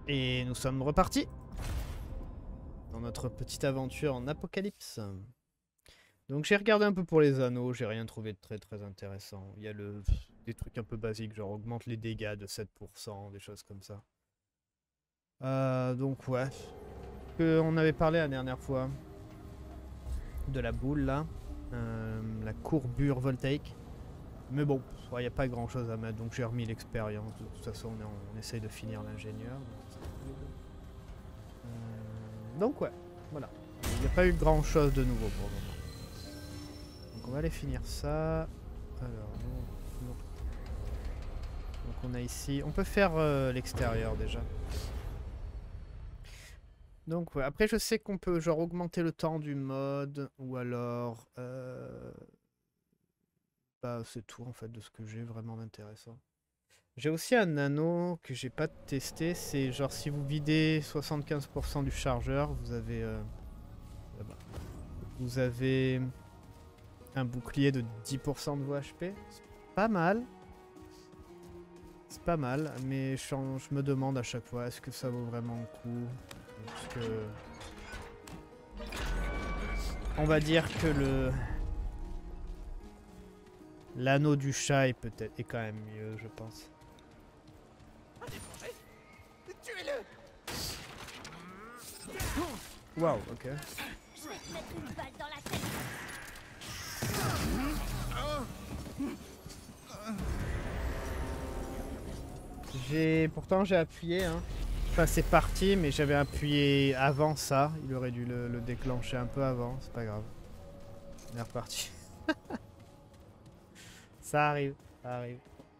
Et nous sommes repartis dans notre petite aventure en apocalypse. Donc j'ai regardé un peu pour les anneaux, j'ai rien trouvé de très intéressant. Il y a des trucs un peu basiques, genre augmente les dégâts de 7%, des choses comme ça. Donc ouais. On avait parlé la dernière fois de la boule là, la courbure voltaïque. Mais bon, il n'y a pas grand chose à mettre, donc j'ai remis l'expérience. De toute façon, on essaye de finir l'ingénieur. Donc ouais, voilà. Il n'y a pas eu grand chose de nouveau pour le moment. Donc on va aller finir ça. Alors, donc on a ici... On peut faire l'extérieur déjà. Donc ouais, après je sais qu'on peut genre augmenter le temps du mode, ou alors... Bah c'est tout en fait de ce que j'ai vraiment d'intéressant. J'ai aussi un anneau que j'ai pas testé, c'est genre si vous videz 75% du chargeur, vous avez... Vous avez un bouclier de 10% de vos HP. C'est pas mal. C'est pas mal, mais je me demande à chaque fois, est-ce que ça vaut vraiment le coup? Parce que... On va dire que l'anneau du chat est peut-être quand même mieux, je pense. Tuez-le! Waouh, ok. Je vais te mettre une balle dans la tête. Pourtant j'ai appuyé, hein. Enfin c'est parti, mais j'avais appuyé avant ça. Il aurait dû le déclencher un peu avant, c'est pas grave. On est reparti. Ça arrive, ça arrive.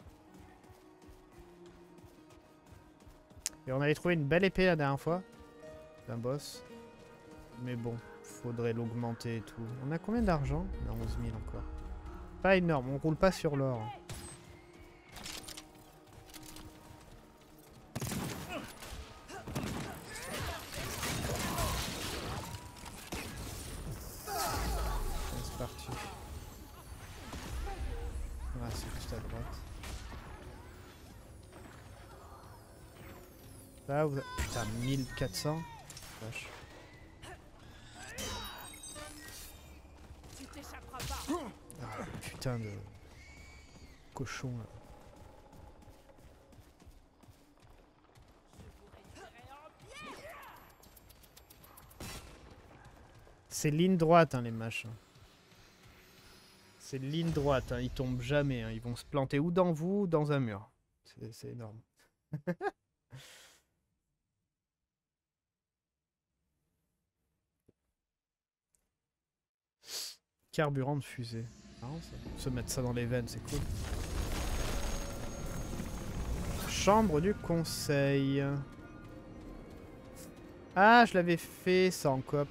Et on avait trouvé une belle épée la dernière fois. D'un boss. Mais bon, faudrait l'augmenter et tout. On a combien d'argent? On a 11 000 encore. Pas énorme, on roule pas sur l'or. C'est parti. Ah, c'est juste à droite. Là, vous... Putain, 1400. Vache. Ah, putain de... cochon, là. C'est ligne droite, hein, les machins. C'est ligne droite, hein. Ils tombent jamais. Hein. Ils vont se planter ou dans vous ou dans un mur. C'est énorme. Carburant de fusée. Marrant, ça. Se mettre ça dans les veines, c'est cool. Chambre du conseil. Ah, je l'avais fait sans coop.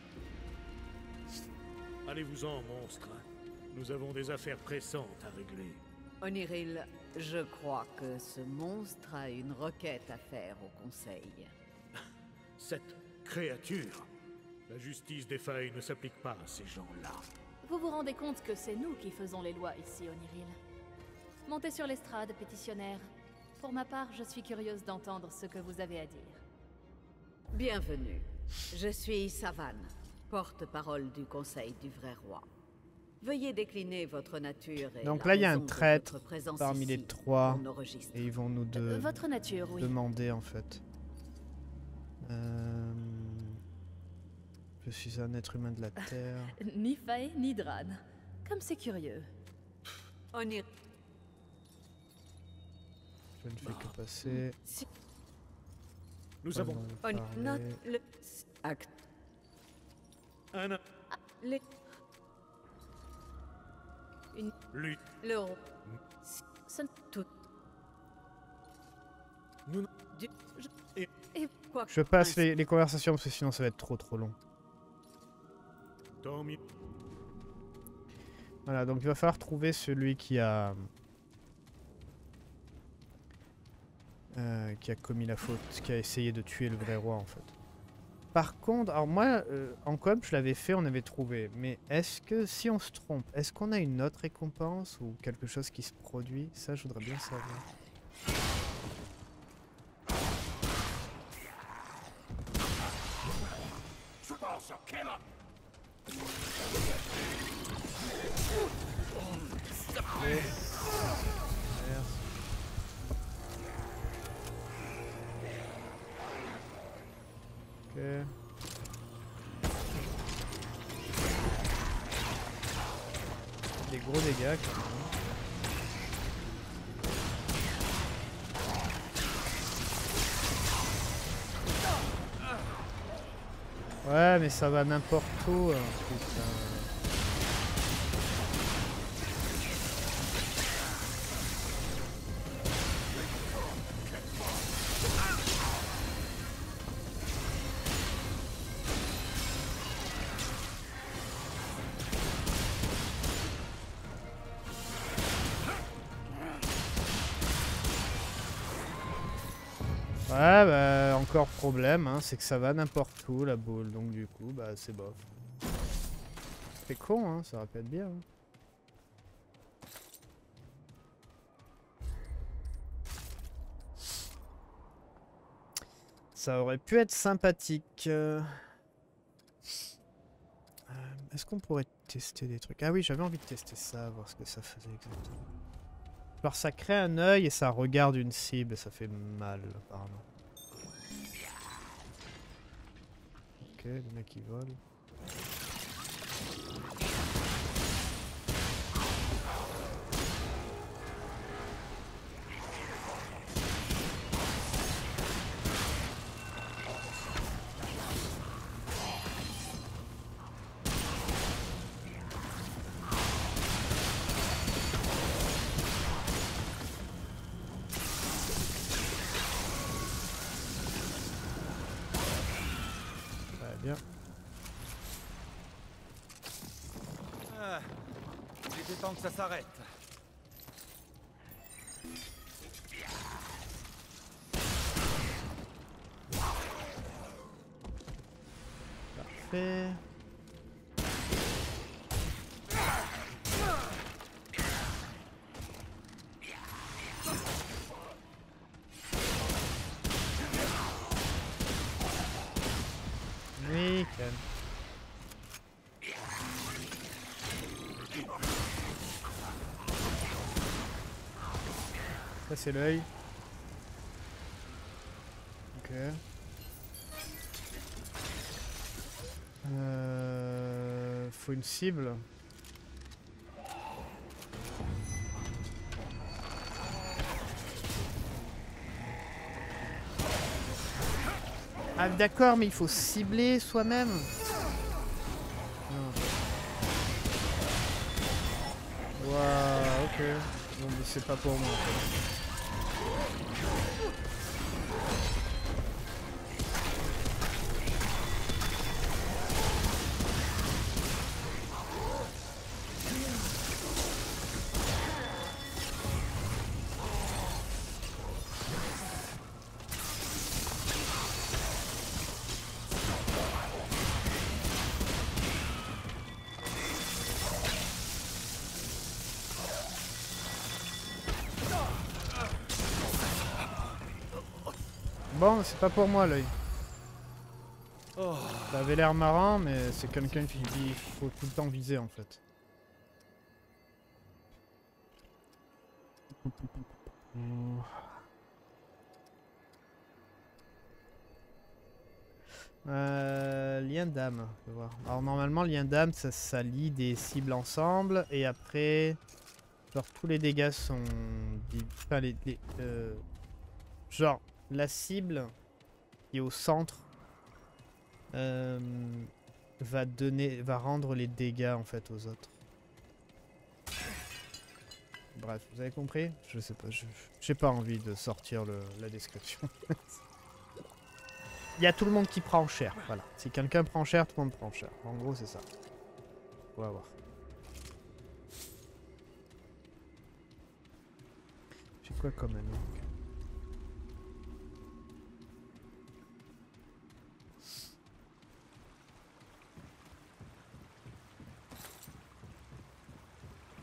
Allez-vous-en, monstre. Nous avons des affaires pressantes à régler. Onyril, je crois que ce monstre a une requête à faire au conseil. Cette créature. La justice des failles ne s'applique pas à ces gens-là. Vous vous rendez compte que c'est nous qui faisons les lois ici, Onyril? Montez sur l'estrade, pétitionnaire. Pour ma part, je suis curieuse d'entendre ce que vous avez à dire. Bienvenue. Je suis Savane, porte-parole du Conseil du Vrai Roi. Veuillez décliner votre nature et donc la là, il y a un raison de traître votre présence parmi ici les trois. pour nos registres. Et ils vont nous Votre nature, oui. demander, en fait. Je suis un être humain de la Terre. Ni Fae, ni Dran. Comme c'est curieux. Onyril. Je ne fais que passer. Nous avons Note le acte. un Les... Une... lutte. L'euro. Ce Tout. Nous Du... Et- Et quoi Je passe les conversations parce que sinon ça va être trop long. tant mieux. Voilà, donc il va falloir trouver celui qui a commis la faute, qui a essayé de tuer le vrai roi en fait. Par contre, alors moi, en coop je l'avais fait, on avait trouvé. Mais est-ce que si on se trompe, est-ce qu'on a une autre récompense ou quelque chose qui se produit? Ça, je voudrais bien savoir. Ok. Des gros dégâts quand même. Ouais, mais ça va n'importe où. Putain. Ouais, bah, encore problème, hein, c'est que ça va n'importe où la boule, donc du coup, bah, c'est bof. C'est con, hein, ça répète bien. Hein. Ça aurait pu être sympathique. Est-ce qu'on pourrait tester des trucs? Ah oui, j'avais envie de tester ça, voir ce que ça faisait exactement. Alors ça crée un œil et ça regarde une cible, ça fait mal apparemment. Ok, le mec il vole. Bien. Ah, il était temps que ça s'arrête. Parfait. Nickel. Ça c'est l'œil. Ok. Faut une cible. Ah d'accord, mais il faut cibler soi-même. Waouh, ok. Bon, mais c'est pas pour moi. En fait. Bon, c'est pas pour moi l'œil. Oh. Ça avait l'air marrant, mais c'est quelqu'un qui dit faut tout le temps viser en fait. Lien d'âme, on va voir. Alors normalement lien d'âme ça lie des cibles ensemble et après genre tous les dégâts sont enfin genre la cible qui est au centre va rendre les dégâts en fait aux autres. Bref, vous avez compris? Je sais pas, j'ai pas envie de sortir la description. Il y a tout le monde qui prend cher, voilà. Si quelqu'un prend cher, tout le monde prend cher. En gros, c'est ça. On va voir. J'ai quoi comme anneau?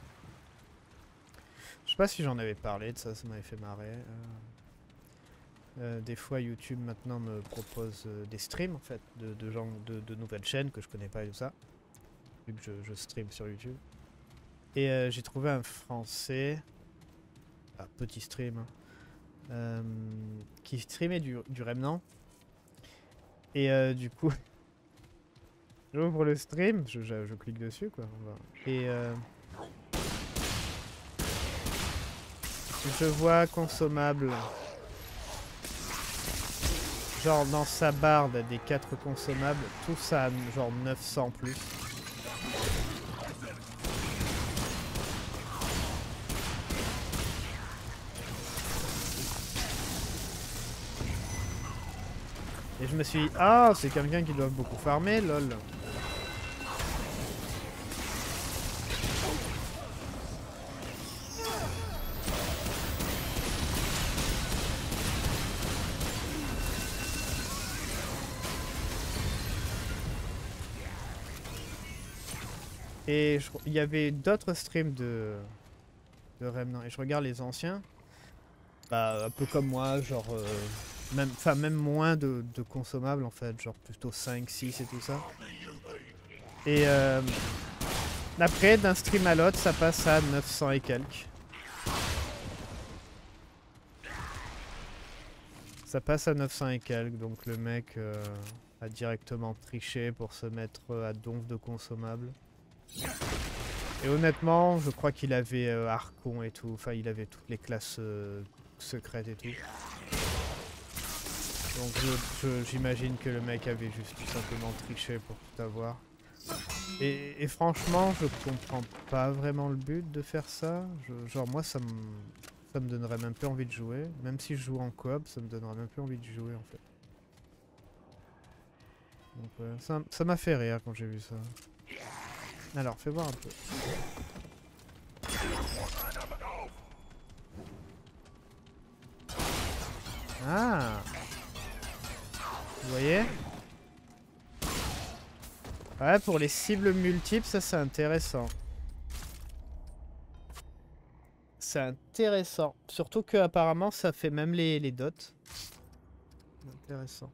Je sais pas si j'en avais parlé de ça, ça m'avait fait marrer. Des fois YouTube maintenant me propose des streams en fait de gens de nouvelles chaînes que je connais pas et tout ça. Vu que je stream sur YouTube. Et j'ai trouvé un français, petit stream, hein, qui streamait du Remnant. Et du coup, j'ouvre le stream, je clique dessus quoi. Et je vois consommable. Genre dans sa barre des 4 consommables, tout ça a genre 900 plus. Et je me suis dit, ah, c'est quelqu'un qui doit beaucoup farmer, lol. Et il y avait d'autres streams de Remnant. Et je regarde les anciens. Bah, un peu comme moi, genre... même moins de consommables en fait. Genre plutôt 5, 6 et tout ça. Et après, d'un stream à l'autre, ça passe à 900 et quelques. Ça passe à 900 et quelques. Donc le mec a directement triché pour se mettre à donf de consommables. Et honnêtement, je crois qu'il avait Archon et tout, enfin il avait toutes les classes secrètes et tout. Donc j'imagine que le mec avait juste tout simplement triché pour tout avoir. Et franchement, je comprends pas vraiment le but de faire ça. Genre moi ça me donnerait même plus envie de jouer. Même si je joue en coop, ça me donnerait même plus envie de jouer en fait. Donc ouais, ça m'a fait rire quand j'ai vu ça. Alors, fais voir un peu. Ah! Vous voyez? Ouais, pour les cibles multiples, ça c'est intéressant. C'est intéressant. Surtout que apparemment ça fait même les dots. Intéressant.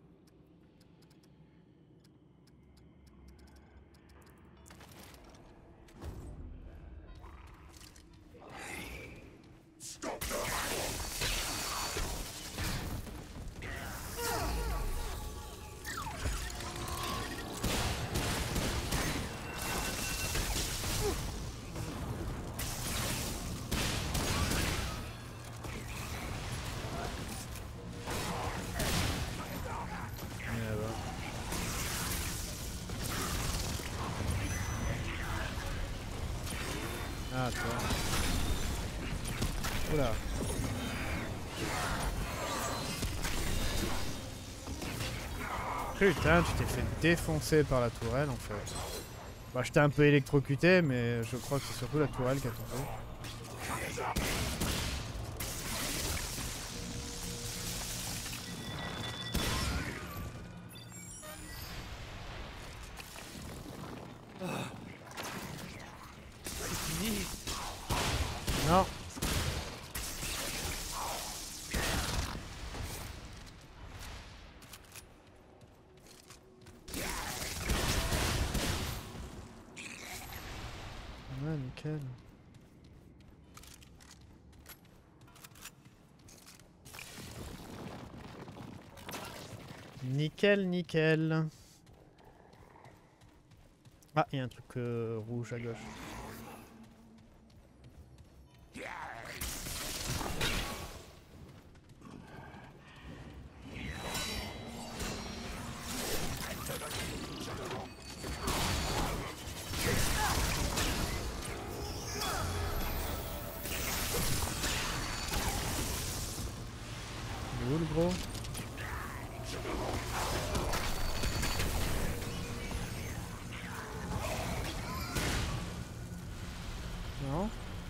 Ah, toi. Oula. Putain, tu t'es fait défoncer par la tourelle en fait. Bah, je t'ai un peu électrocuté, mais je crois que c'est surtout la tourelle qui a tombé. Non. Ouais, nickel. Nickel, nickel. Ah, il y a un truc rouge à gauche. Il est où le gros? Non?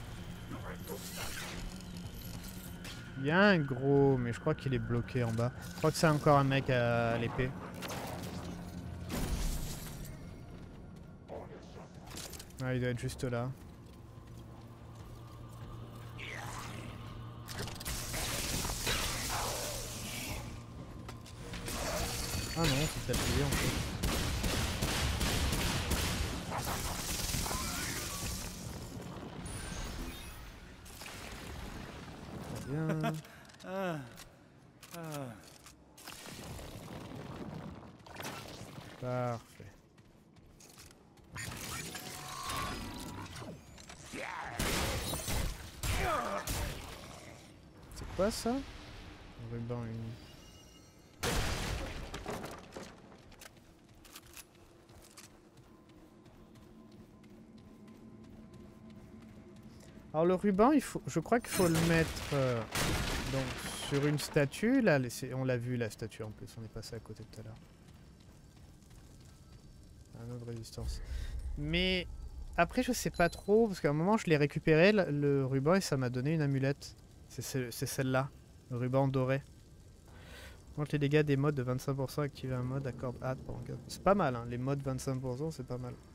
Il y a un gros, mais je crois qu'il est bloqué en bas. Je crois que c'est encore un mec à l'épée. Ah, il doit être juste là. Ah non, c'est appuyé en fait. Très bien. Ah. Ah. Parfait. C'est quoi ça? Un ruban uni. Alors le ruban, je crois qu'il faut le mettre donc, sur une statue. Là, on l'a vu la statue en plus, on est passé à côté tout à l'heure. Un autre résistance. Mais après, je sais pas trop, parce qu'à un moment, je l'ai récupéré, le ruban, et ça m'a donné une amulette. C'est celle-là, le ruban doré. Augmente les dégâts des modes de 25%, activer un mode, accorde. Ah, c'est pas mal, hein, les modes 25%, c'est pas mal.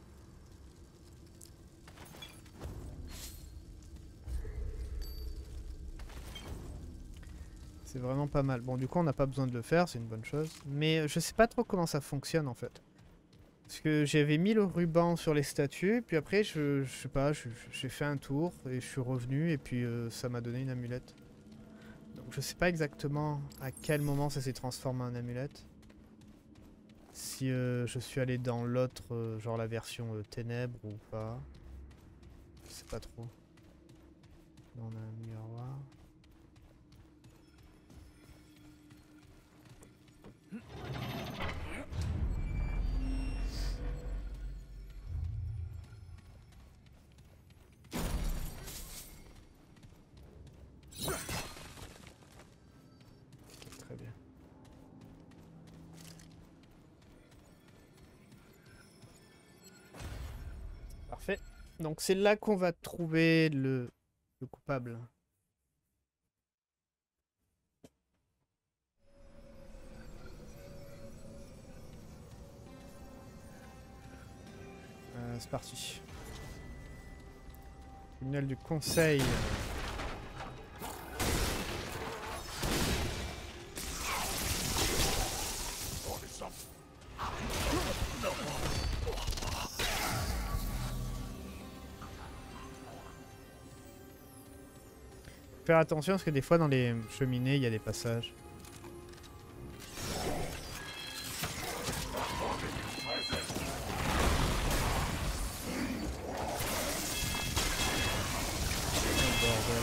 C'est vraiment pas mal. Bon, du coup, on n'a pas besoin de le faire, c'est une bonne chose. Mais je sais pas trop comment ça fonctionne, en fait. Parce que j'avais mis le ruban sur les statues, puis après, je sais pas, j'ai fait un tour, et je suis revenu, et puis ça m'a donné une amulette. Donc je sais pas exactement à quel moment ça s'est transformé en amulette. Si je suis allé dans l'autre, genre la version ténèbres ou pas. Je sais pas trop. Là, on a un miroir. Très bien. Parfait. Donc c'est là qu'on va trouver le coupable. C'est parti. Tribunal du conseil. Faire attention parce que des fois dans les cheminées il y a des passages. Oh, bordel.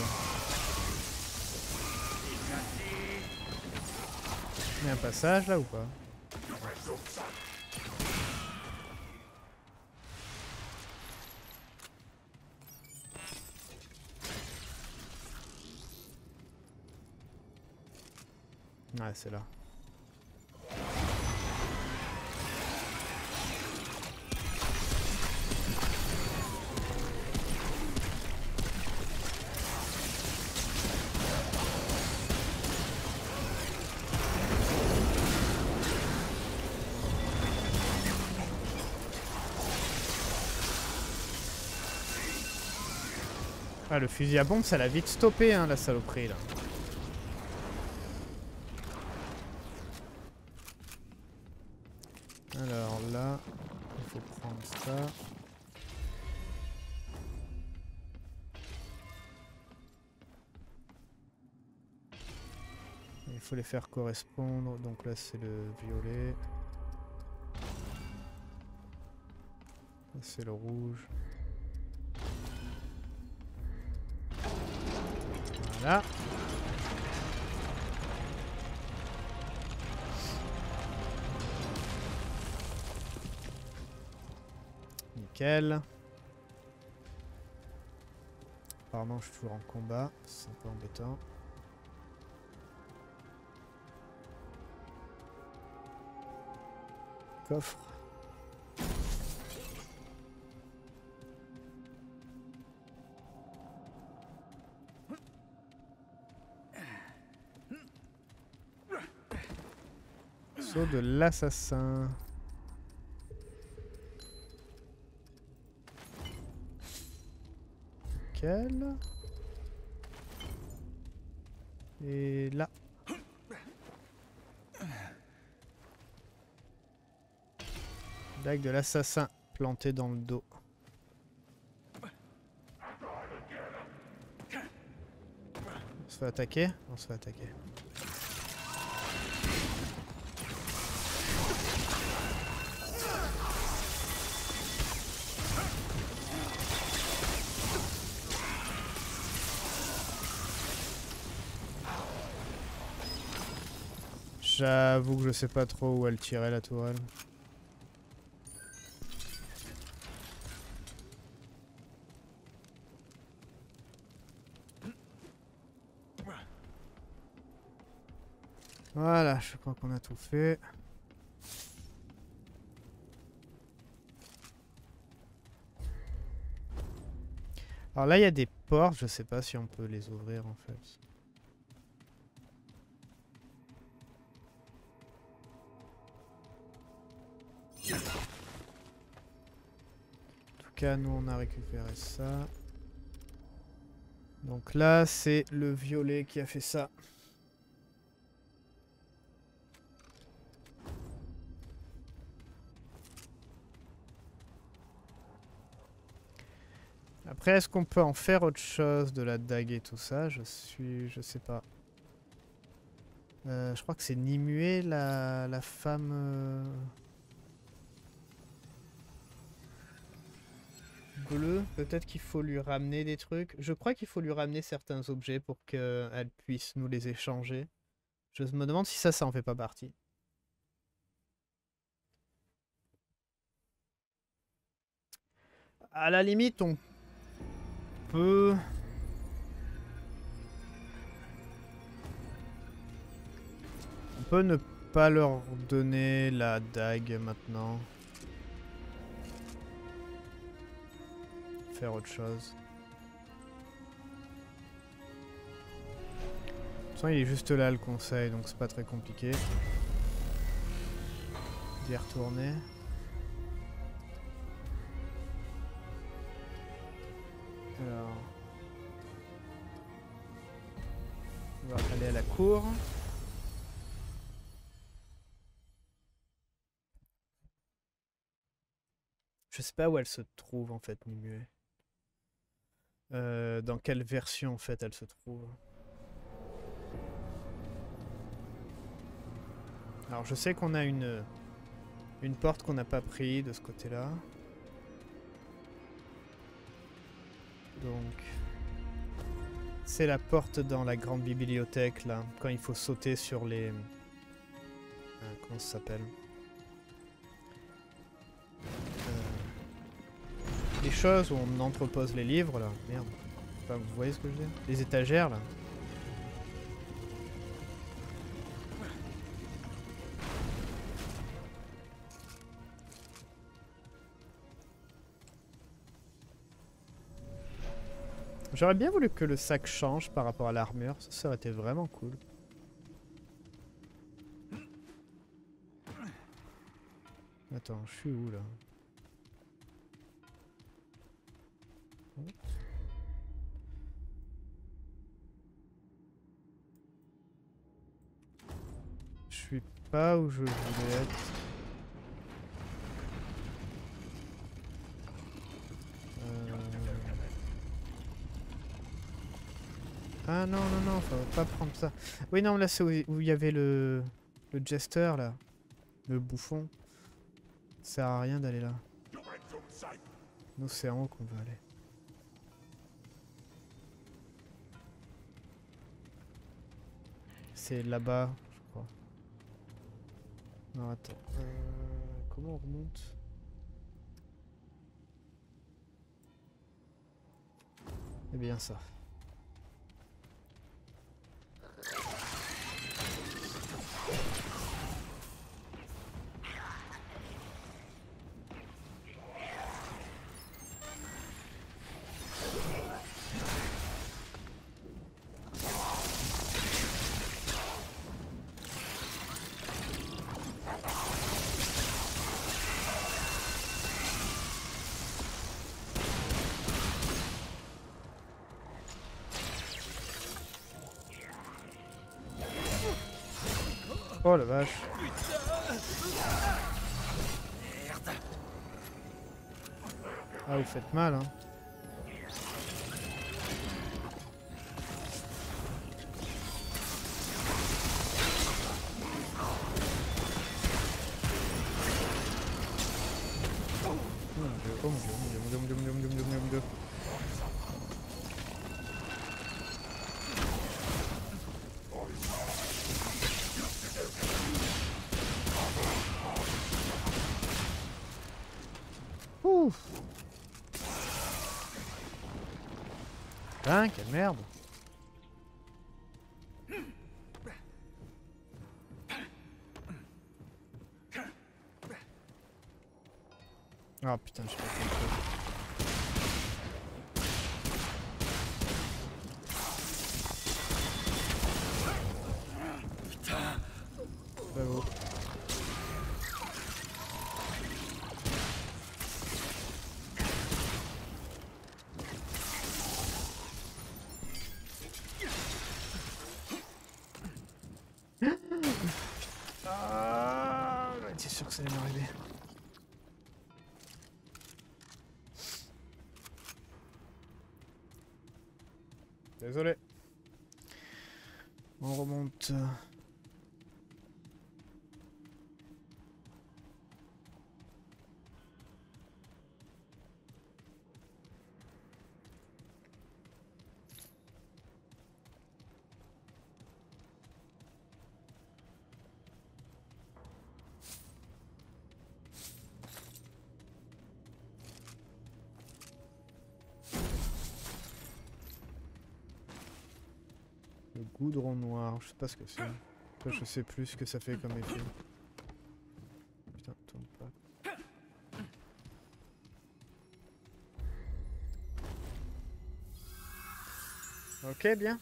Il y a un passage là ou pas? Ouais, c'est là. Ah, le fusil à bombe, ça l'a vite stoppé, hein, la saloperie, là. Alors là, il faut prendre ça. Il faut les faire correspondre, donc là c'est le violet. Là c'est le rouge. Voilà. Nickel. Apparemment je suis toujours en combat, c'est un peu embêtant. Coffre. Saut de l'assassin. Nickel. Et là. Dague de l'assassin plantée dans le dos. On se fait attaquer? On se fait attaquer. J'avoue que je sais pas trop où elle tirait la tourelle. Voilà, je crois qu'on a tout fait. Alors là, il y a des portes, je sais pas si on peut les ouvrir en fait. En tout cas, nous on a récupéré ça. Donc là, c'est le violet qui a fait ça. Après, est-ce qu'on peut en faire autre chose de la dague et tout ça? Je sais pas. Je crois que c'est Nimue, la femme bleue. Peut-être qu'il faut lui ramener des trucs. Je crois qu'il faut lui ramener certains objets pour qu'elle puisse nous les échanger. Je me demande si ça en fait pas partie. À la limite, on peut... On peut ne pas leur donner la dague maintenant. Faire autre chose. De toute façon, il est juste là le conseil, donc c'est pas très compliqué d'y retourner. Alors, on va aller à la cour. Je sais pas où elle se trouve en fait, Nimue. Dans quelle version en fait elle se trouve. Alors je sais qu'on a une porte qu'on n'a pas pris de ce côté-là. Donc c'est la porte dans la grande bibliothèque là, quand il faut sauter sur les... comment ça s'appelle? Les choses où on entrepose les livres là. Merde. Enfin, vous voyez ce que je veux dire? Les étagères là. J'aurais bien voulu que le sac change par rapport à l'armure. Ça aurait été vraiment cool. Attends, je suis où là? Je suis pas où je voulais être. Ah non, non, non, faut pas prendre ça. Oui, non, là c'est où il y avait le jester là. Le bouffon. Ça sert à rien d'aller là. Nous c'est en haut qu'on veut aller. C'est là-bas, je crois. Non, attends. Comment on remonte? Eh bien ça. Oh la vache. Merde. Ah, vous faites mal, hein. Oh mon dieu, oh mon dieu, mon dieu, mon dieu, mon dieu, mon dieu, mon dieu, mon dieu. Ouf. Putain, quelle merde. Ah putain, je sais pas quoi. Bravo. Ah, j'étais sûr que ça allait m'arriver. Désolé. On remonte. Le goudron noir, je sais pas ce que c'est. Toi, je sais plus ce que ça fait comme effet. Putain, tourne pas. Ok, bien.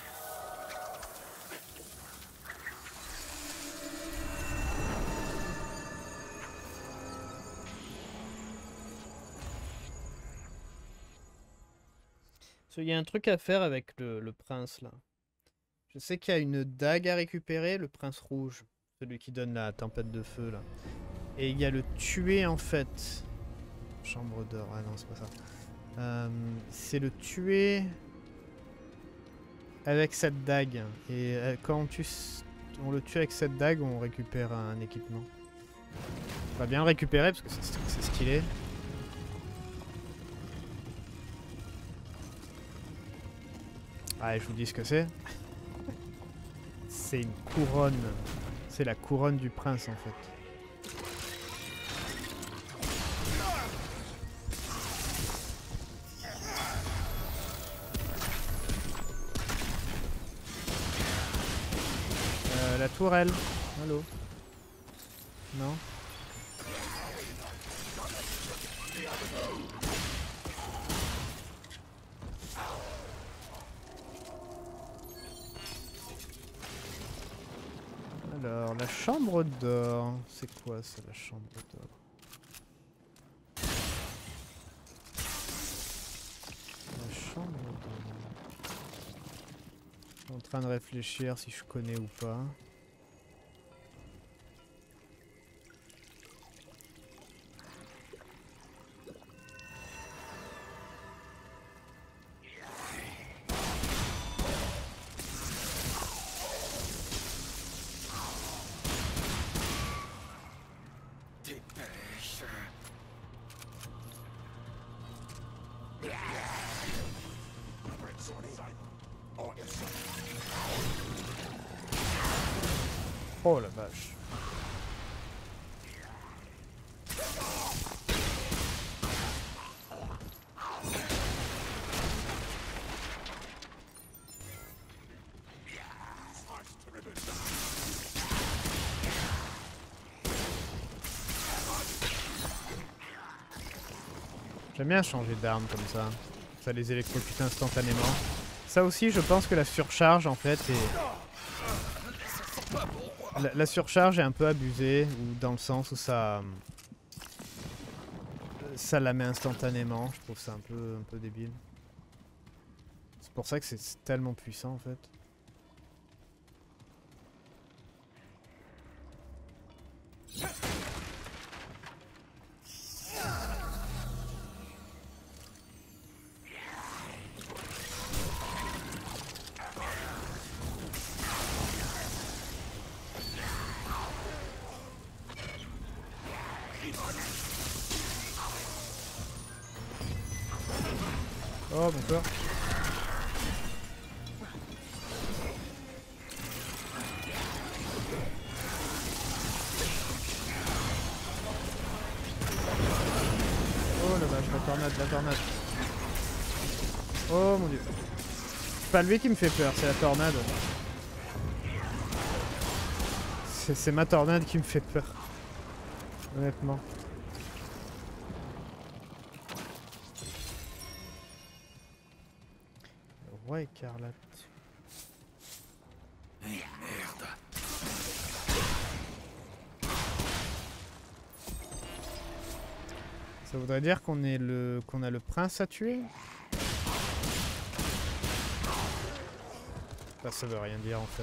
Il y a un truc à faire avec le prince là. Je sais qu'il y a une dague à récupérer, le prince rouge, celui qui donne la tempête de feu là. Et il y a le tuer en fait. Chambre d'or, ah non c'est pas ça. C'est le tuer avec cette dague. Et quand on le tue avec cette dague, on récupère un équipement. On va bien le récupérer parce que c'est stylé. Ah, je vous dis ce que c'est. C'est une couronne. C'est la couronne du prince en fait. La tourelle. Allô? Non? Alors, la chambre d'or. C'est quoi ça, la chambre d'or? La chambre d'or. Je suis en train de réfléchir si je connais ou pas. Oh la vache. J'aime bien changer d'arme comme ça. Ça les électrocute instantanément. Ça aussi, je pense que la surcharge en fait est... La surcharge est un peu abusée, ou dans le sens où ça la met instantanément. Je trouve ça un peu débile. C'est pour ça que c'est tellement puissant en fait. Oh mon cœur. Oh la vache, la tornade. Oh mon dieu. C'est pas lui qui me fait peur, c'est la tornade. C'est ma tornade qui me fait peur. Honnêtement. Le roi écarlate. Merde. Ça voudrait dire qu'on est qu'on a le prince à tuer? Bah, ça veut rien dire en fait.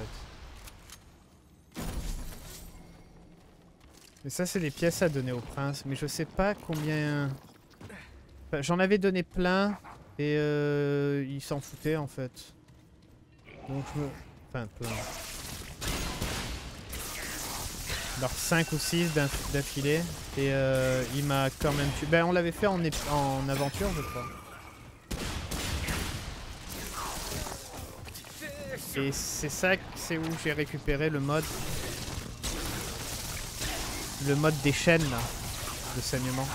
Mais ça c'est des pièces à donner au prince, mais je sais pas combien... Enfin, j'en avais donné plein et il s'en foutait en fait. Donc je me... Enfin plein. Alors 5 ou 6 d'affilée et il m'a quand même tué. Ben on l'avait fait en aventure je crois. Et c'est ça, c'est où j'ai récupéré le mode des chaînes là, de saignement.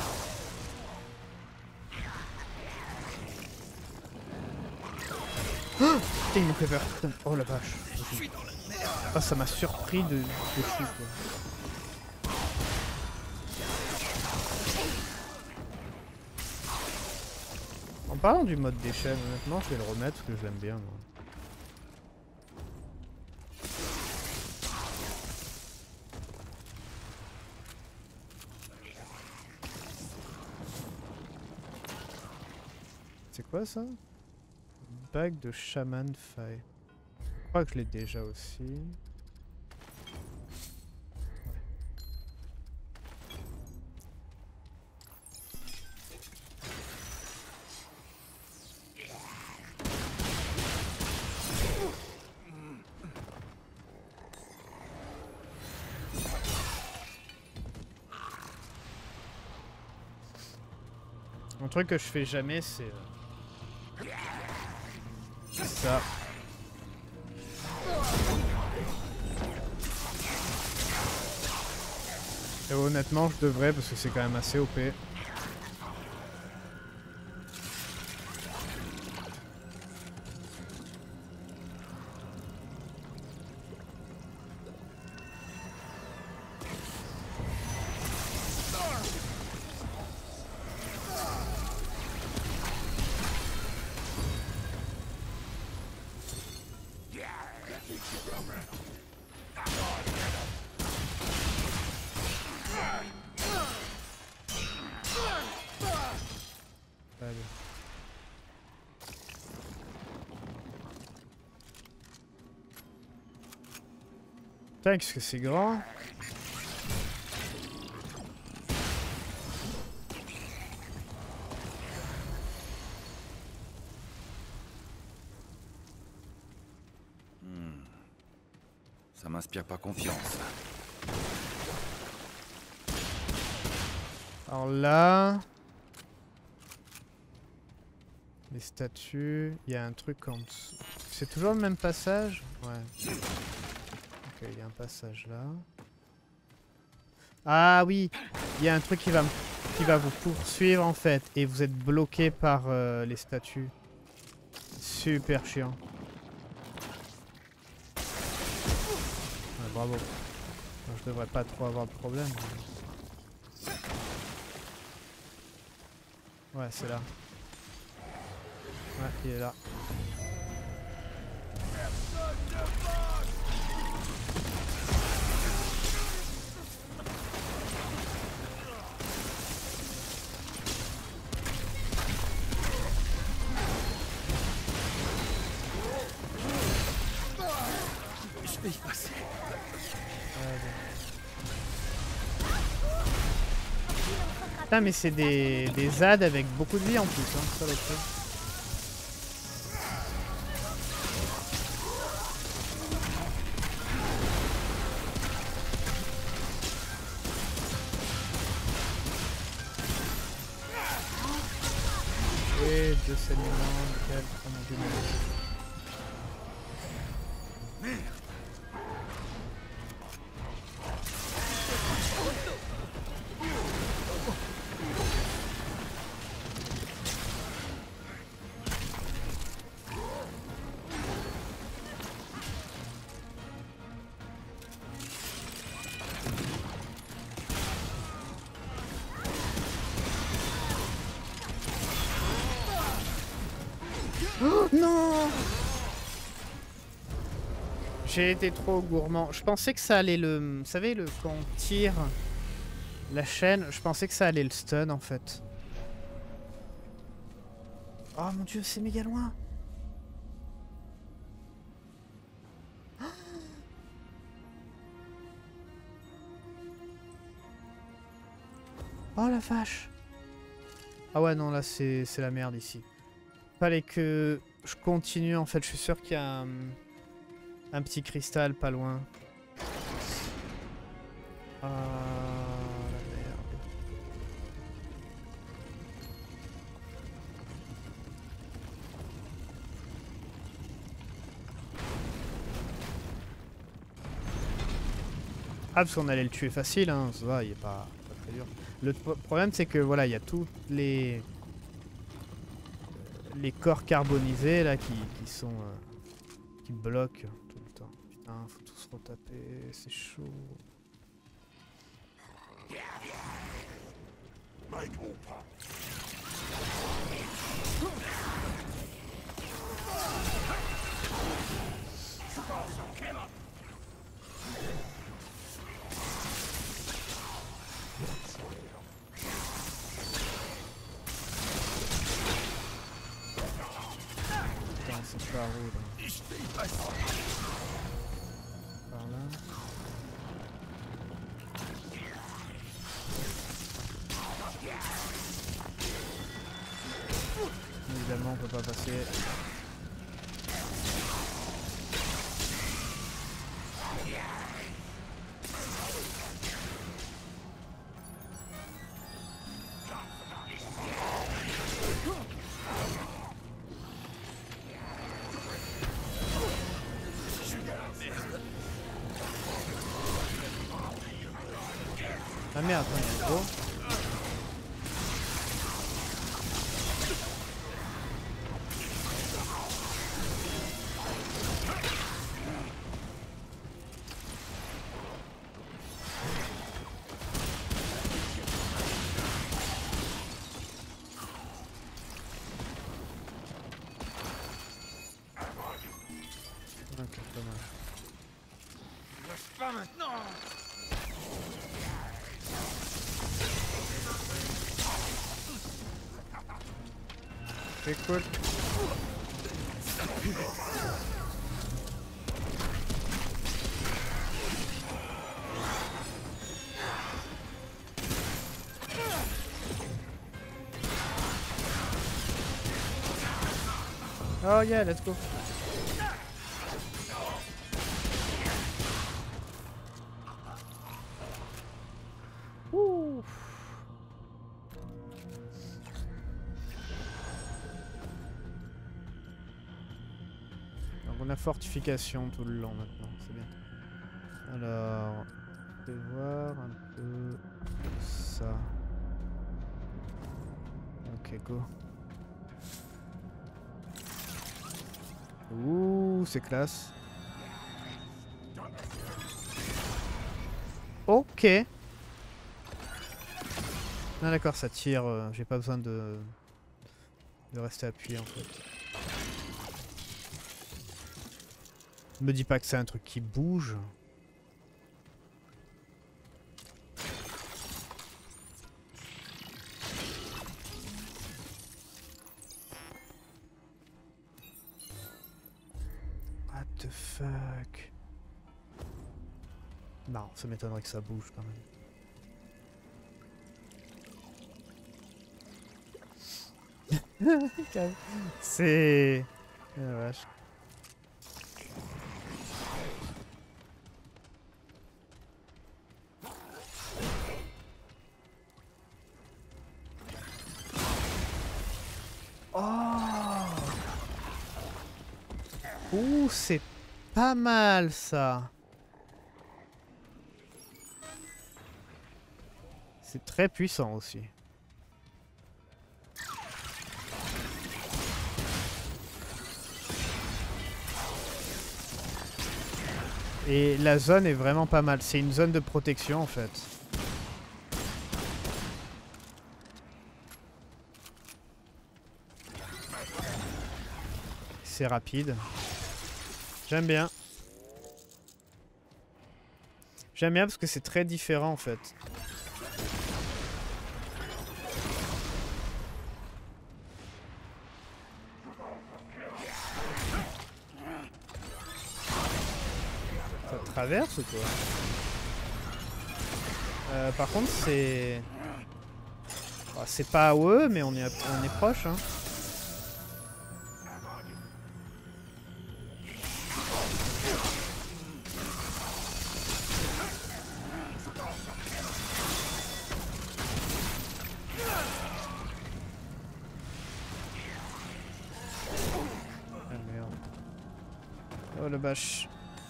Oh putain, il m'a fait peur. Putain. Oh la vache. Ah, ça m'a surpris de fou quoi. En parlant du mode des chaînes, honnêtement, je vais le remettre parce que je l'aime bien moi. C'est quoi ça? Bague de Shaman Fae. Je crois que je l'ai déjà aussi. Un truc que je fais jamais, c'est ça. Et honnêtement, je devrais parce que c'est quand même assez OP. Putain, qu'est-ce que c'est grand. Ça m'inspire pas confiance. Alors là... Les statues... Il y a un truc en dessous. C'est toujours le même passage? Ouais. Ok, il y a un passage là. Ah oui! Il y a un truc qui va vous poursuivre en fait. Et vous êtes bloqué par les statues. Super chiant. Ouais, bravo. Alors, je devrais pas trop avoir de problème. Mais... Ouais, c'est là. Ouais, il est là. Je vais y passer. Putain, mais c'est des ZAD avec beaucoup de vie en plus, hein, ça le truc. Et 2 saignements, nickel. Oh mon dieu, oh, non! J'ai été trop gourmand. Je pensais que ça allait le... Vous savez, quand on tire la chaîne, je pensais que ça allait le stun en fait. Oh mon dieu, c'est méga loin! Oh la vache! Ah ouais, non, là c'est la merde ici. Fallait que je continue en fait, je suis sûr qu'il y a un petit cristal pas loin. Ah la merde. Ah parce qu'on allait le tuer facile, hein, ça va, il est pas très dur. Le problème c'est que voilà, il y a tous les corps carbonisés là qui sont qui bloquent tout le temps. Putain, faut tous retaper, c'est chaud. C'est pas roule. Par là. Évidemment, on peut pas passer. Ah merde, attends, il est gros. Ok, dommage. Lâche pas maintenant. C'est cool. Oh yeah, let's go. Ouh. Donc on a fortification tout le long maintenant, c'est bien. Alors, je vais voir un peu ça. Ok, go. Ouh, c'est classe. Ok. Ah d'accord, ça tire. J'ai pas besoin de rester appuyé en fait. Me dis pas que c'est un truc qui bouge. What the fuck? Non, ça m'étonnerait que ça bouge quand même. C'est... Ah la vache. Oh Ouh, c'est pas mal ça. C'est très puissant aussi. Et la zone est vraiment pas mal. C'est une zone de protection en fait. C'est rapide. J'aime bien. J'aime bien parce que c'est très différent en fait. Ça traverse ou quoi? Par contre c'est... Oh, c'est pas AOE mais on est proche hein. Oh la vache.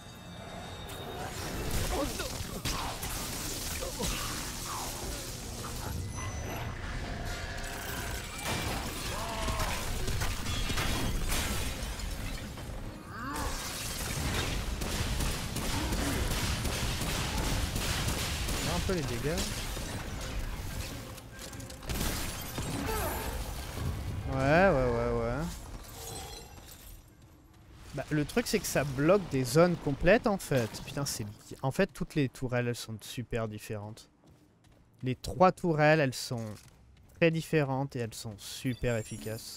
Un peu les dégâts. Ouais. Bah, le truc c'est que ça bloque des zones complètes en fait. Putain c'est... En fait toutes les tourelles elles sont super différentes. Les 3 tourelles elles sont très différentes et elles sont super efficaces.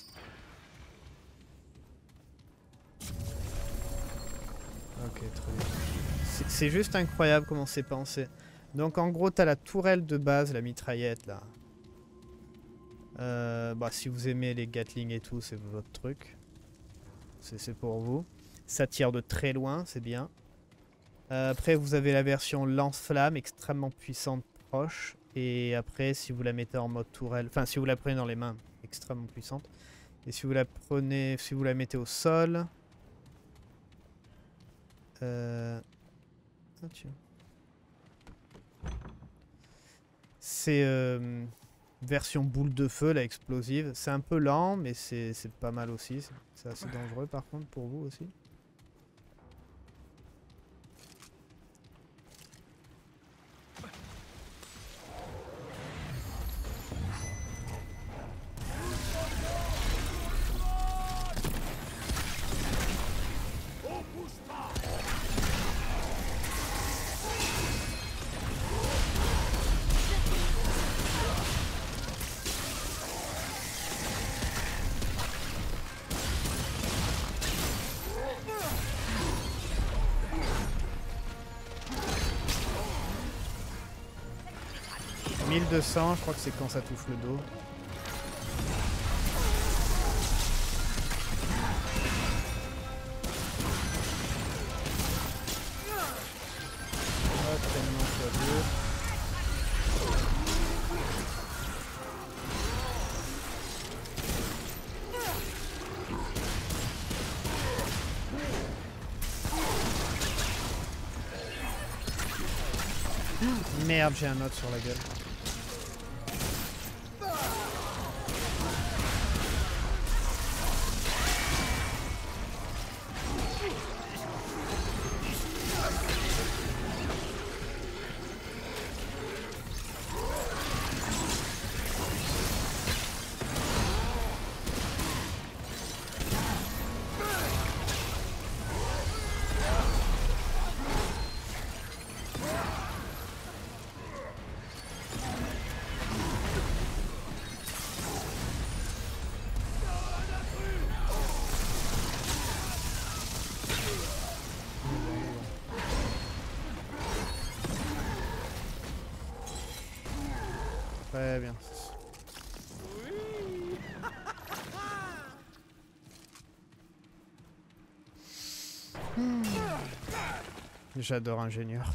Ok très bien. C'est juste incroyable comment c'est pensé. Donc en gros t'as la tourelle de base, la mitraillette là. Bah, si vous aimez les Gatling et tout c'est votre truc. C'est pour vous. Ça tire de très loin, c'est bien. Après, vous avez la version lance-flamme, extrêmement puissante, proche. Et après, si vous la mettez en mode tourelle... Enfin, si vous la prenez dans les mains, extrêmement puissante. Et si vous la prenez... Si vous la mettez au sol... Ah, tiens. C'est... version boule de feu, la explosive. C'est un peu lent, mais c'est pas mal aussi. C'est assez dangereux par contre pour vous aussi. « 1200, je crois que c'est quand ça touche le dos. » Merde, j'ai un autre sur la gueule. Très bien. J'adore Ingénieur.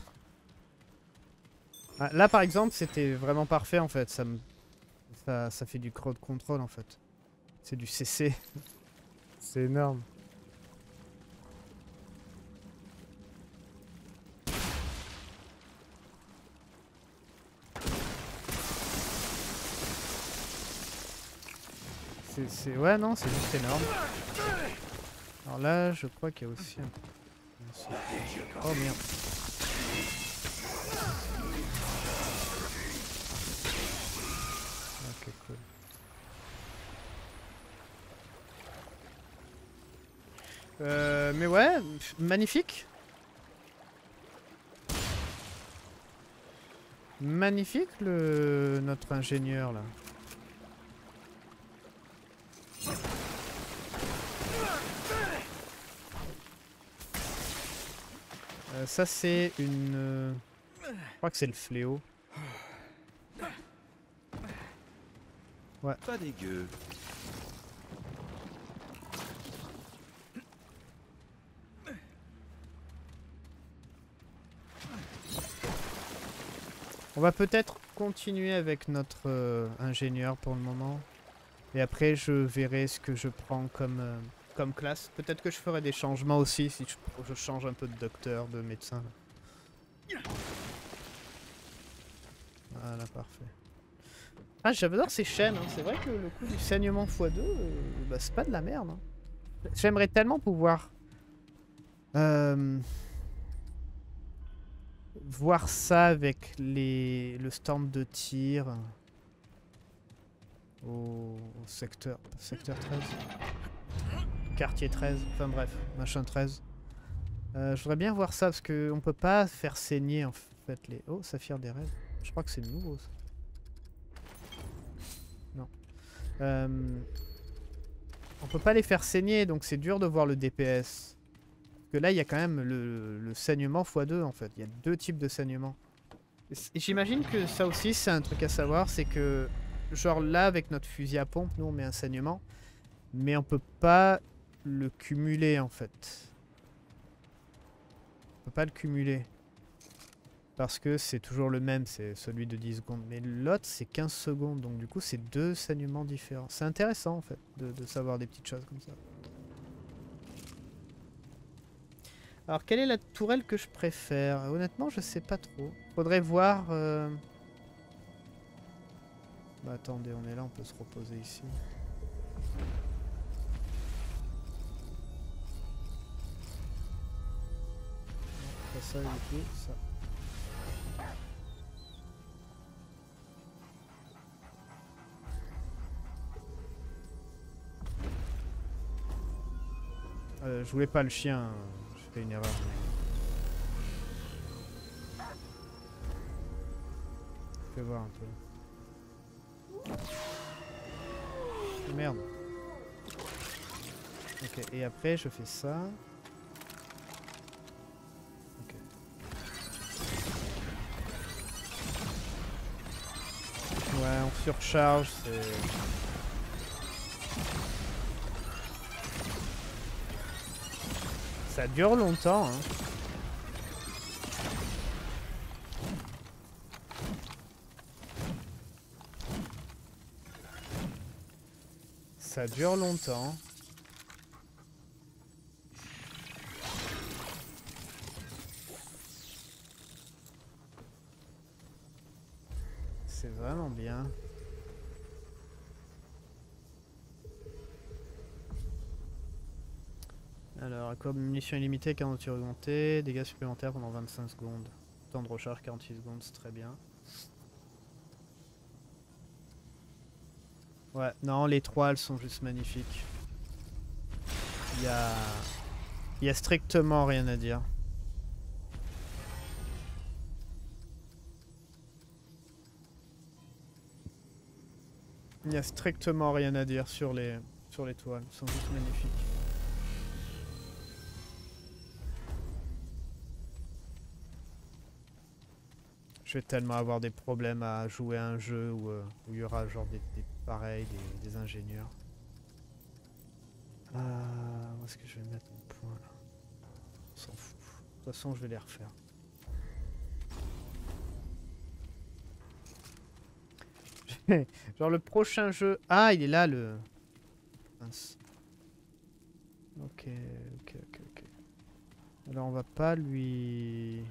Ah, là par exemple c'était vraiment parfait en fait. Ça fait du crowd control en fait. C'est du CC. C'est énorme. Ouais, non, c'est juste énorme. Alors là, je crois qu'il y a aussi un... Oh merde. Ok, cool. Mais ouais, magnifique. Magnifique notre ingénieur là. Ça c'est une... Je crois que c'est le fléau. Ouais. Pas dégueu. On va peut-être continuer avec notre ingénieur pour le moment. Et après je verrai ce que je prends comme classe. Peut-être que je ferai des changements aussi si je change un peu de docteur, de médecin. Voilà, parfait. Ah, j'adore ces chaînes, hein. C'est vrai que le coup du saignement x2, bah, c'est pas de la merde. Hein. J'aimerais tellement pouvoir voir ça avec le stand de tir au secteur 13. Quartier 13, enfin bref, machin 13. Je voudrais bien voir ça parce qu'on peut pas faire saigner en fait les... Oh, Saphir des rêves. Je crois que c'est nouveau ça. Non. On peut pas les faire saigner donc c'est dur de voir le DPS. Parce que là il y a quand même le saignement x2 en fait. Il y a deux types de saignement. Et j'imagine que ça aussi c'est un truc à savoir, c'est que genre là avec notre fusil à pompe, nous on met un saignement. Mais on peut pas le cumuler en fait. On peut pas le cumuler. Parce que c'est toujours le même, c'est celui de 10 secondes. Mais l'autre c'est 15 secondes, donc du coup c'est deux saignements différents. C'est intéressant en fait de savoir des petites choses comme ça. Alors quelle est la tourelle que je préfère? Honnêtement je sais pas trop. Faudrait voir... Bah attendez, on est là, on peut se reposer ici. Pas ça du tout, ça. Je voulais pas le chien, j'ai fait une erreur. Fais voir un peu. Oh, merde. Ok, et après je fais ça. Ok. Ouais, on surcharge, c'est... Ça dure longtemps, hein. Ça dure longtemps. C'est vraiment bien. Alors, accord de munitions illimitée, 40 tirs augmentés, dégâts supplémentaires pendant 25 secondes. Temps de recharge 46 secondes, c'est très bien. Ouais, non, les trois, elles sont juste magnifiques. Il y a strictement rien à dire. Il n'y a strictement rien à dire sur les toiles, elles sont juste magnifiques. Je vais tellement avoir des problèmes à jouer à un jeu où il y aura genre des des ingénieurs. Où est-ce que je vais mettre mon point là? On s'en fout. De toute façon, je vais les refaire. Genre le prochain jeu... Ah, il est là le... Mince. Ok. Alors on va pas lui...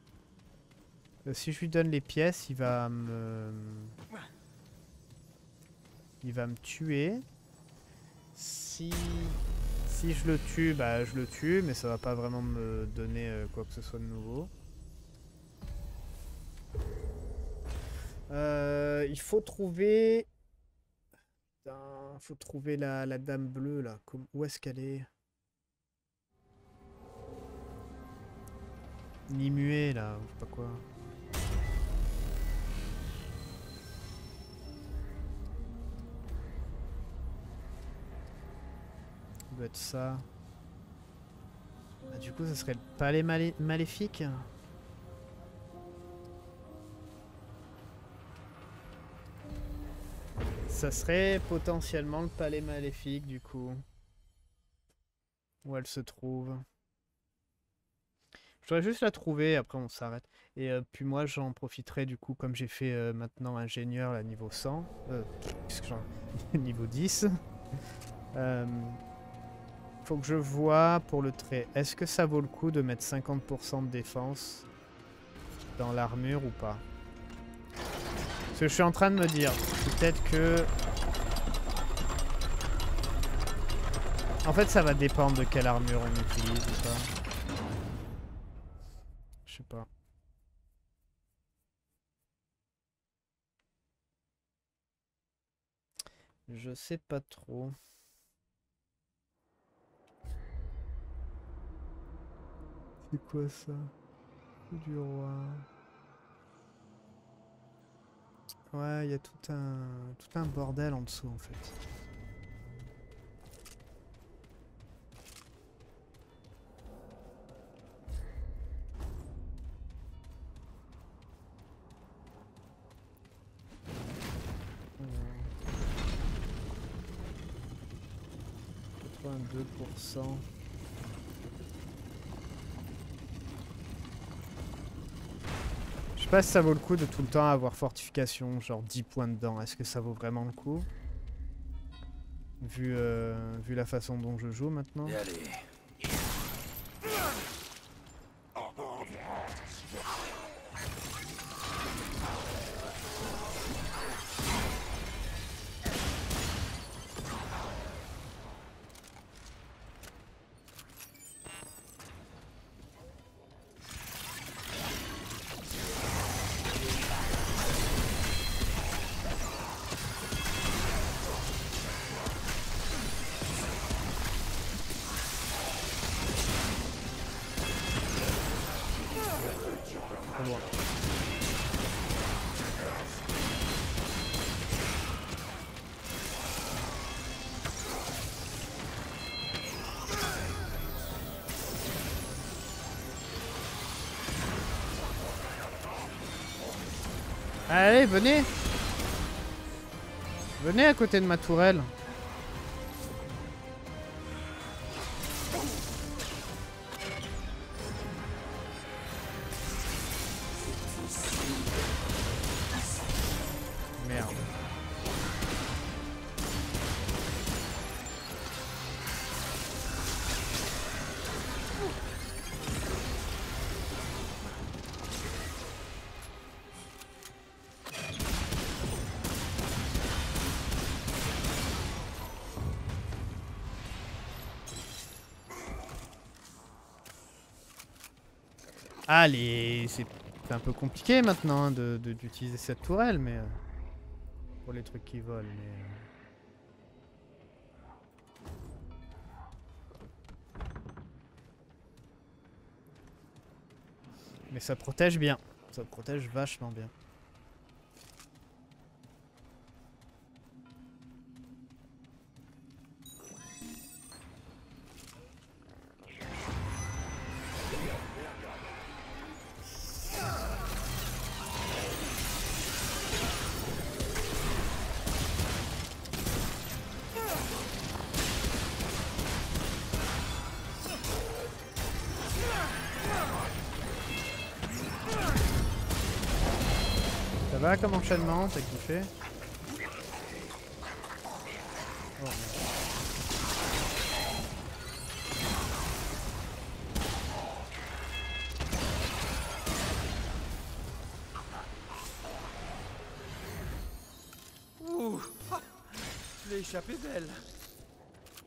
si je lui donne les pièces, il va me tuer. Si je le tue, bah je le tue, mais ça va pas vraiment me donner quoi que ce soit de nouveau. Il faut trouver... Putain, faut trouver la dame bleue là. Où est-ce qu'elle est? Nimue là, ou je sais pas quoi. Ça doit être ça. Ah, du coup, ça serait le palais maléfique. Ça serait potentiellement le palais maléfique du coup. Où elle se trouve. Je dois juste la trouver, après on s'arrête. Et puis moi j'en profiterai du coup comme j'ai fait maintenant ingénieur à niveau 100. Niveau 10. Faut que je vois pour le trait. Est-ce que ça vaut le coup de mettre 50% de défense dans l'armure ou pas? Ce que je suis en train de me dire, peut-être que... En fait, ça va dépendre de quelle armure on utilise ou pas. Je sais pas. Je sais pas trop. C'est quoi ça? Du roi. Ouais, il y a tout un bordel en dessous en fait. Alors, 82%. Je sais pas si ça vaut le coup de tout le temps avoir fortification, genre 10 points dedans. Est-ce que ça vaut vraiment le coup? Vu la façon dont je joue maintenant. Et allez. Allez, venez! Venez à côté de ma tourelle. Merde. Allez, c'est un peu compliqué maintenant hein, d'utiliser cette tourelle, mais pour les trucs qui volent, mais ça protège bien, ça protège vachement bien. Ça va comme enchaînement, t'as kiffé? Oh, merde. Ouh, je l'ai échappé belle.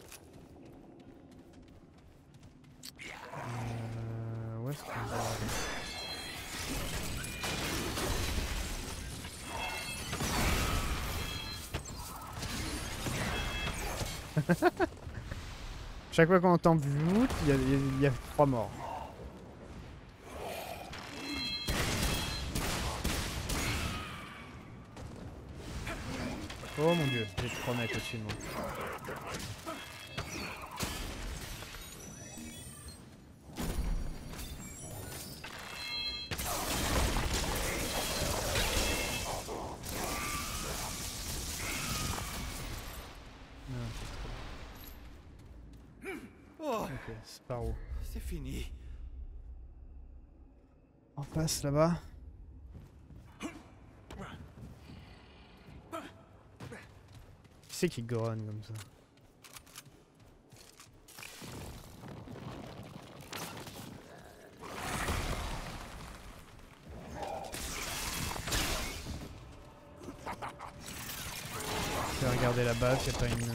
Chaque fois qu'on entend Vlout, il y a 3 morts. Oh mon dieu, j'ai 3 mecs au-dessus de moi. Oh, Ok, c'est par où? c'est fini. On passe là-bas. Qui c'est qui grogne comme ça? Je vais regarder là-bas s'il n'y a pas une...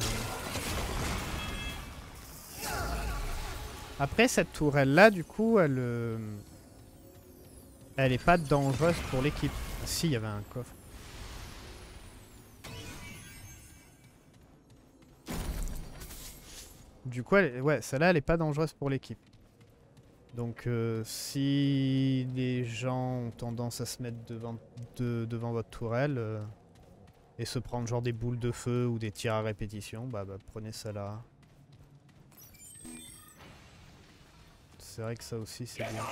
Après cette tourelle là du coup elle est pas dangereuse pour l'équipe. Ah, si, il y avait un coffre. Du coup ouais, celle-là elle est pas dangereuse pour l'équipe. Donc si les gens ont tendance à se mettre devant votre tourelle et se prendre genre des boules de feu ou des tirs à répétition, bah prenez ça là. C'est vrai que ça aussi c'est bien.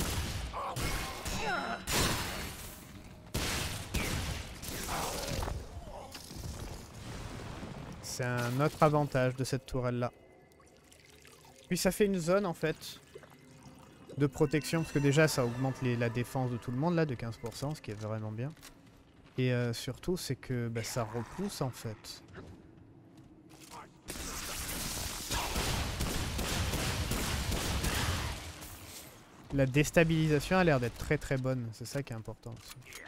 C'est un autre avantage de cette tourelle là. Puis ça fait une zone en fait de protection parce que déjà ça augmente la défense de tout le monde là de 15%, ce qui est vraiment bien. Et surtout c'est que bah, ça repousse en fait. La déstabilisation a l'air d'être très très bonne, c'est ça qui est important aussi.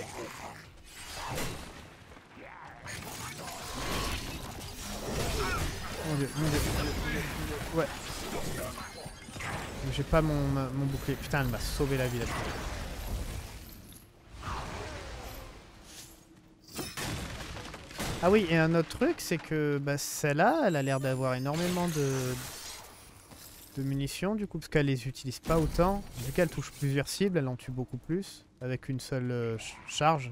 Mon dieu, mon dieu, mon dieu, mon dieu. Ouais. J'ai pas mon bouclier. Putain, elle m'a sauvé la vie là-dessus. Ah oui, et un autre truc, c'est que bah, celle-là, elle a l'air d'avoir énormément de munitions du coup, parce qu'elle les utilise pas autant. Vu qu'elle touche plusieurs cibles, elle en tue beaucoup plus avec une seule charge.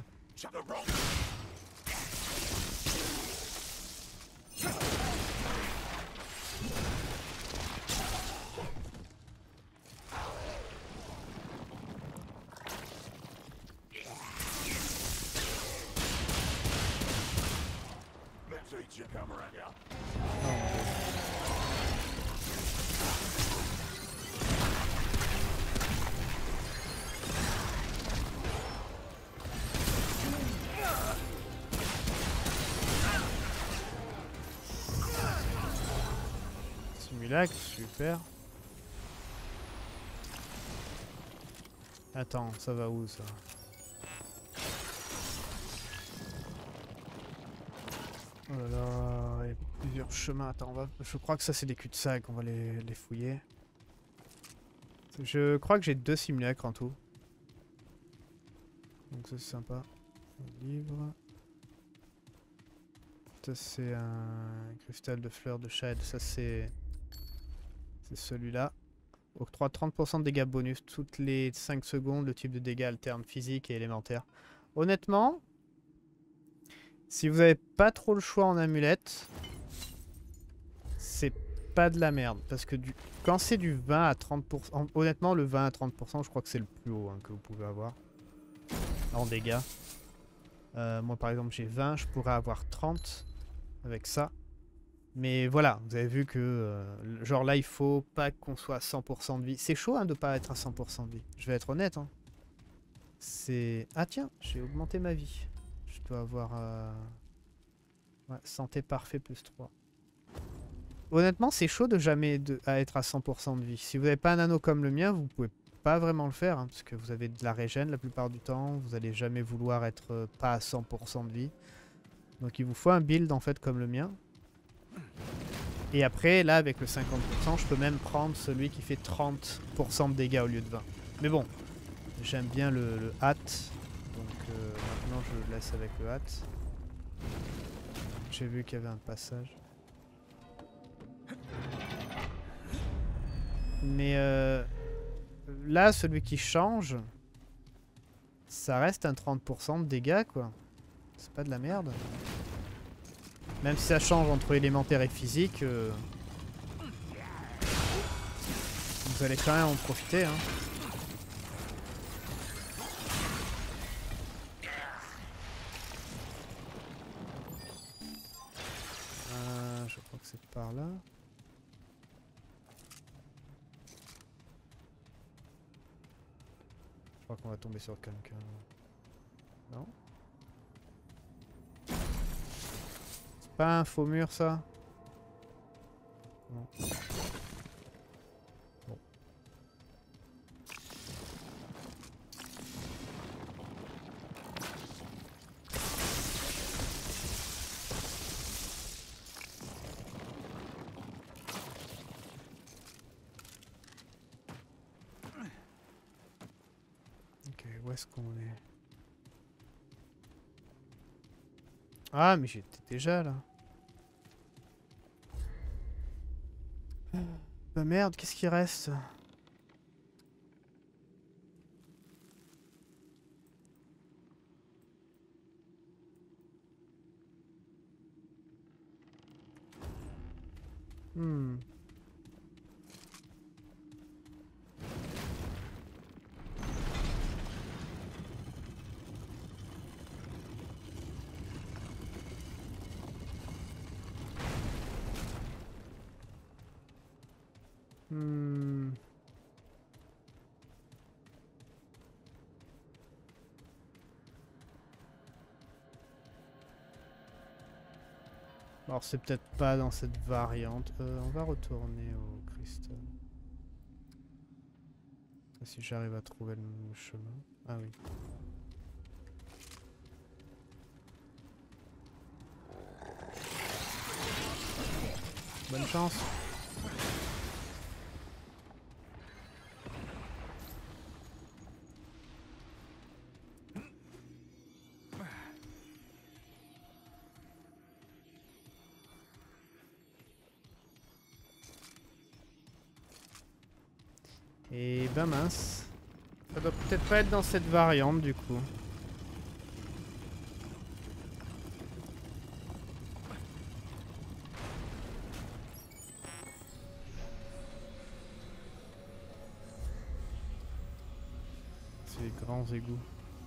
Simulacre, super. Attends, ça va où ça? Oh là là, il y a plusieurs chemins. Attends, je crois que ça c'est des cul-de-sac, on va les fouiller. Je crois que j'ai 2 simulacres en tout. Donc ça c'est sympa. Un livre. Ça c'est un cristal de fleurs de shade. Ça c'est celui-là. Octroie 30% de dégâts bonus toutes les 5 secondes. Le type de dégâts alterne physique et élémentaire. Honnêtement, si vous n'avez pas trop le choix en amulette, c'est pas de la merde. Parce que quand c'est du 20 à 30%, honnêtement le 20 à 30% je crois que c'est le plus haut que vous pouvez avoir en dégâts. Moi par exemple j'ai 20, je pourrais avoir 30 avec ça. Mais voilà, vous avez vu que genre là il faut pas qu'on soit à 100% de vie. C'est chaud de pas être à 100% de vie. Je vais être honnête. C'est... Ah tiens, j'ai augmenté ma vie. Je dois avoir... Ouais, santé parfait plus 3. Honnêtement, c'est chaud de jamais à être à 100% de vie. Si vous n'avez pas un anneau comme le mien, vous pouvez pas vraiment le faire. Parce que vous avez de la régène la plupart du temps. Vous allez jamais vouloir être pas à 100% de vie. Donc il vous faut un build en fait comme le mien. Et après, là avec le 50%, je peux même prendre celui qui fait 30% de dégâts au lieu de 20. Mais bon, j'aime bien le hâte. Donc maintenant je le laisse avec le hâte. J'ai vu qu'il y avait un passage. Mais là, celui qui change, ça reste un 30% de dégâts, quoi. C'est pas de la merde. Même si ça change entre élémentaire et physique, vous allez quand même en profiter, hein. Je crois que c'est par là. Je crois qu'on va tomber sur quelqu'un. Non? C'est pas un faux mur, ça? Non. Bon. Ok, où est-ce qu'on est? Ah, mais j'étais déjà là. Bah merde, qu'est-ce qui reste? Hmm. Hmm. Alors c'est peut-être pas dans cette variante. On va retourner au cristal. Si j'arrive à trouver le chemin. Ah oui. Bonne chance. Et ben mince. Ça doit peut-être pas être dans cette variante du coup. C'est les grands égouts.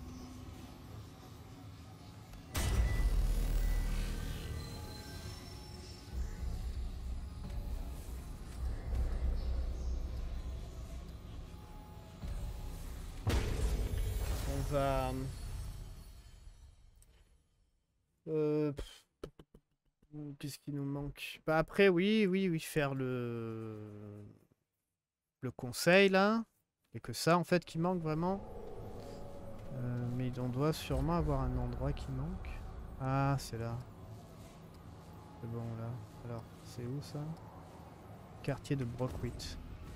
Va... Qu'est-ce qui nous manque? Bah après, oui, faire le conseil là. Et que ça en fait qui manque vraiment. Mais on doit sûrement avoir un endroit qui manque. Ah, c'est là. C'est bon là. Alors, c'est où ça? Quartier de Brockwitt.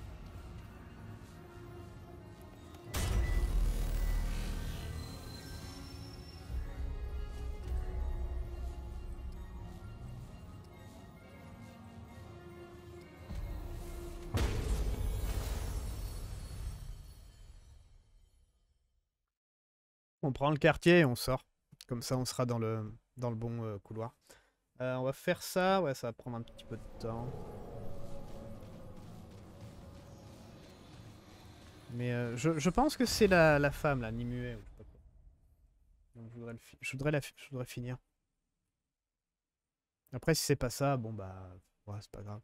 On prend le quartier et on sort. Comme ça, on sera dans le bon couloir. On va faire ça. Ouais, ça va prendre un petit peu de temps. Mais je pense que c'est la femme, là, Nimue. Ou je sais pas quoi. Donc, je voudrais finir. Après, si c'est pas ça, bon bah... Ouais, c'est pas grave.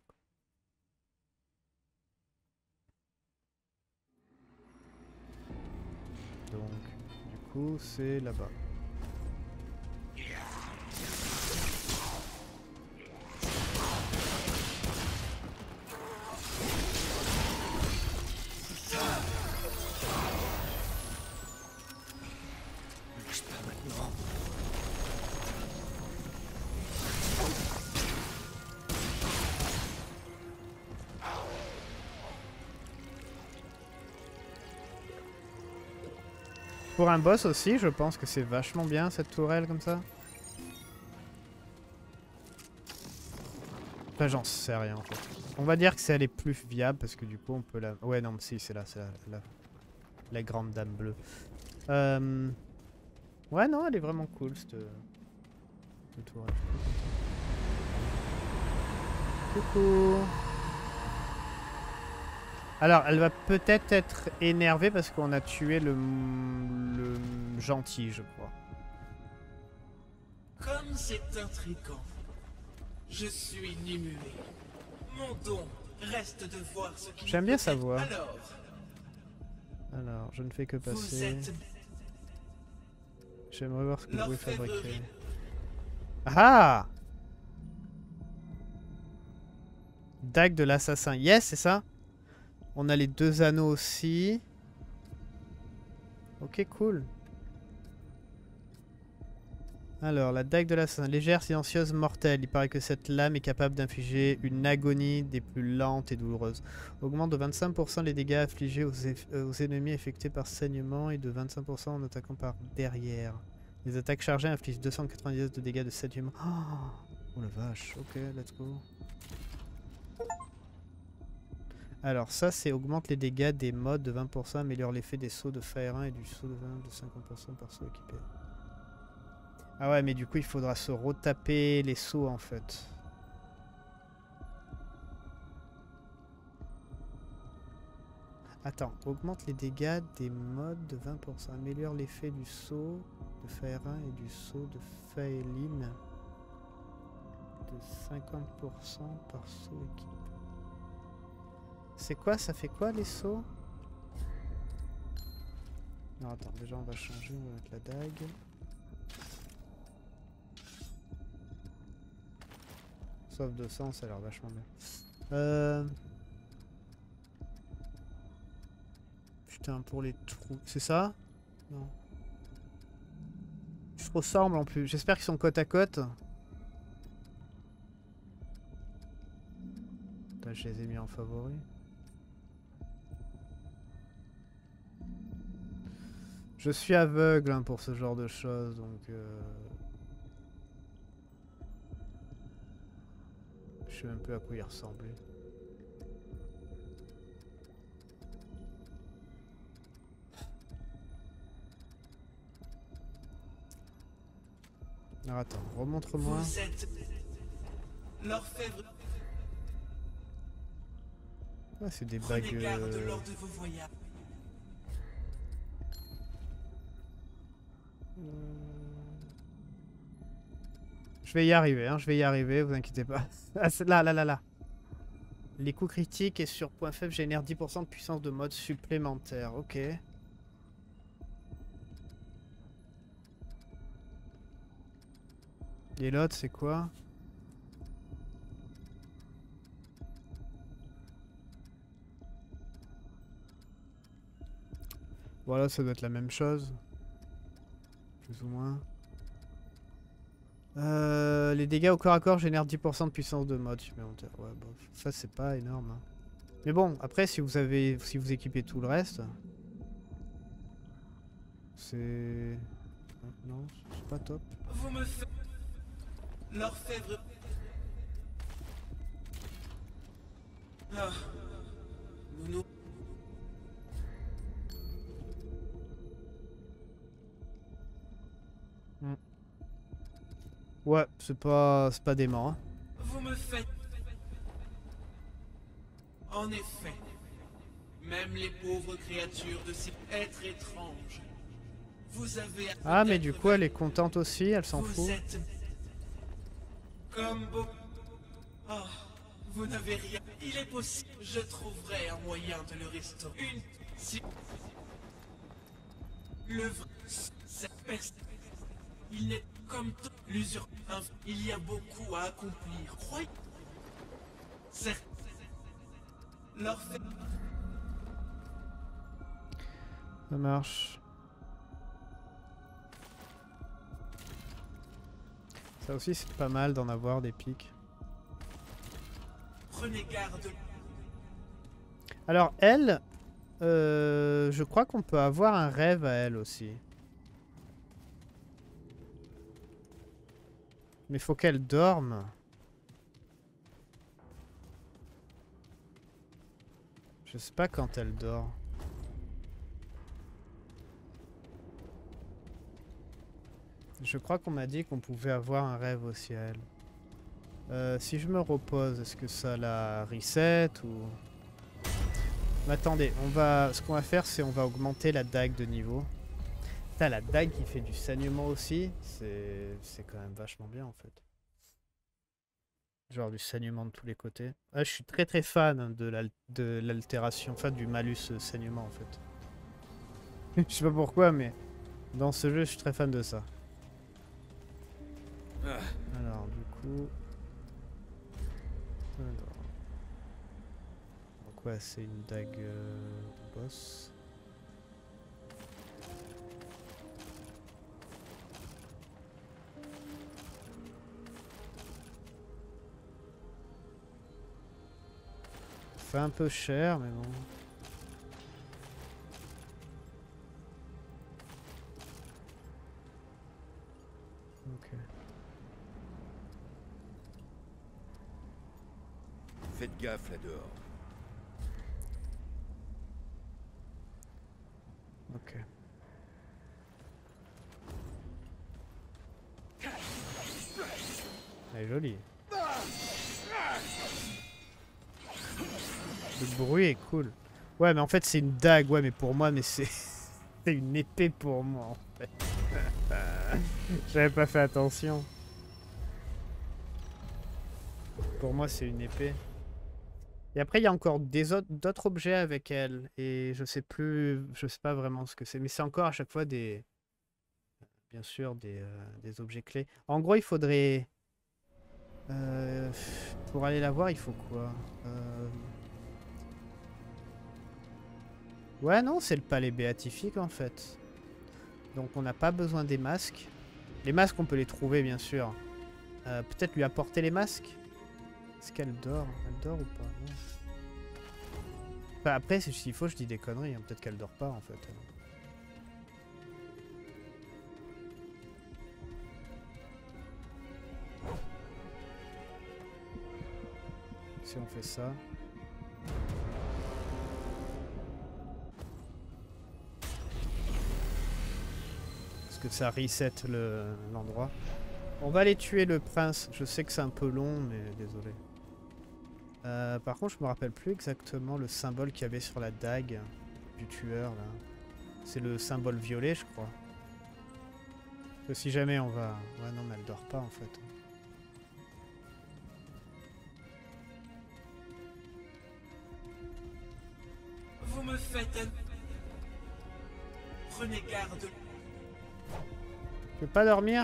Donc... Du coup, c'est là-bas. Pour un boss aussi, je pense que c'est vachement bien cette tourelle comme ça. Enfin, j'en sais rien en fait. On va dire que c'est elle est plus viable parce que du coup on peut la... Ouais non mais si c'est là, c'est la grande dame bleue. Ouais non elle est vraiment cool cette tourelle. Coucou. Alors elle va peut-être être énervée parce qu'on a tué le gentil je crois. Comme c'est intriguant, je suis Nimue. Mon don reste de voir ce qui... J'aime bien sa voix. Alors, je ne fais que vous passer. êtes J'aimerais voir ce que vous pouvez fabriquer. l'orfèvrerie. Ah! Dague de l'assassin. Yes, c'est ça? On a les 2 anneaux aussi. Ok, cool. Alors, la dague de l'assassin. Légère, silencieuse, mortelle. Il paraît que cette lame est capable d'infliger une agonie des plus lentes et douloureuses. Augmente de 25% les dégâts affligés aux ennemis effectués par saignement et de 25% en attaquant par derrière. Les attaques chargées infligent 290 de dégâts de saignement. Oh la vache. Ok, let's go. Alors ça, c'est augmente les dégâts des modes de 20%, améliore l'effet des sauts de Fire 1 et du saut de 20 de 50% par saut équipé. Ah ouais, mais du coup, il faudra se retaper les sauts, en fait. Attends, augmente les dégâts des modes de 20%. Améliore l'effet du saut de Fire 1 et du saut de Faeline de 50% par saut équipé. C'est quoi? Ça fait quoi, les sauts? Non, attends, déjà, on va changer. On va mettre la dague. Sauf 200, ça a l'air vachement bien. Putain, pour les trous. C'est ça? Non. Ils se ressemblent en plus. J'espère qu'ils sont côte à côte. Là, je les ai mis en favori. Je suis aveugle hein, pour ce genre de choses, donc... Je sais même plus à quoi il ressemblait. Alors attends, remontre-moi. Vous êtes l'orfèvre. Ah, c'est des Prenez bagues... garde lors de vos voyages. Je vais y arriver, hein, je vais y arriver, vous inquiétez pas. Ah, c'est là. Les coups critiques et sur point faible génèrent 10% de puissance de mode supplémentaire. Ok. Et l'autre, c'est quoi? Voilà, ça doit être la même chose. Plus ou moins. Les dégâts au corps à corps génèrent 10% de puissance de mode supplémentaire. Ouais, bon, ça c'est pas énorme. Hein. Mais bon, après si vous équipez tout le reste, c'est... Non, c'est pas top. Vous me faites l'orfèvre. Ah, nous. Ouais, c'est pas dément. Hein. Vous me faites. En effet, même les pauvres créatures de ces êtres étranges. Vous avez. Ah, mais du coup, elle est contente aussi, elle s'en fout. Vous êtes comme beau. Ah, vous n'avez rien. Il est possible. Je trouverai un moyen de le restaurer. Si. Le vrai. Cette peste. Il n'est comme tout l'usure. Il y a beaucoup à accomplir. Croyez. Certes. Leur fait. Ça marche. Ça aussi, c'est pas mal d'en avoir des pics. Prenez garde. Alors, elle, je crois qu'on peut avoir un rêve à elle aussi. Mais faut qu'elle dorme. Je sais pas quand elle dort. Je crois qu'on m'a dit qu'on pouvait avoir un rêve au ciel. Si je me repose, est-ce que ça la reset ou... Mais attendez, ce qu'on va faire, c'est on va augmenter la dague de niveau. Putain, la dague qui fait du saignement aussi, c'est quand même vachement bien en fait. Genre du saignement de tous les côtés. Ah, je suis très très fan de l'altération, enfin du malus saignement en fait. Je sais pas pourquoi, mais dans ce jeu, je suis très fan de ça. Alors, du coup... Alors. Donc ouais, c'est une dague de boss. Fait un peu cher, mais bon. Ok. Faites gaffe là dehors. Ok. Elle est jolie. Le bruit est cool. Ouais, mais en fait, c'est une dague. Ouais, mais pour moi, mais c'est c'est une épée pour moi, en fait. J'avais pas fait attention. Pour moi, c'est une épée. Et après, il y a encore d'autres objets avec elle. Et je sais pas vraiment ce que c'est. Mais c'est encore à chaque fois des... Bien sûr, des objets clés. En gros, il faudrait... pour aller la voir, il faut quoi? Ouais, non, c'est le palais béatifique, en fait. Donc, on n'a pas besoin des masques. Les masques, on peut les trouver, bien sûr. Peut-être lui apporter les masques? Est-ce qu'elle dort? Elle dort ou pas? Non. Enfin, après, s'il faut, je dis des conneries. Hein. Peut-être qu'elle dort pas, en fait. Si on fait ça... que ça reset l'endroit. On va aller tuer le prince. Je sais que c'est un peu long, mais désolé. Par contre, je me rappelle plus exactement le symbole qu'il y avait sur la dague du tueur. Là. C'est le symbole violet, je crois. Que si jamais on va... Ouais, non, mais elle dort pas, en fait. Vous me faites... Prenez garde. Tu peux pas dormir?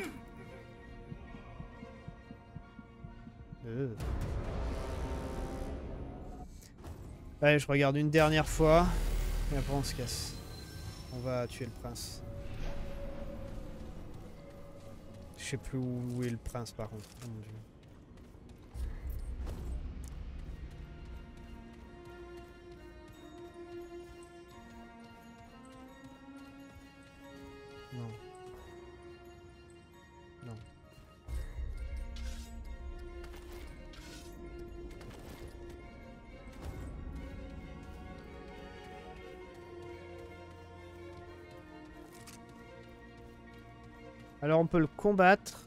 Allez, je regarde une dernière fois. Et après on se casse. On va tuer le prince. Je sais plus où est le prince par contre. Oh mon Dieu. Non. Non. Alors on peut le combattre.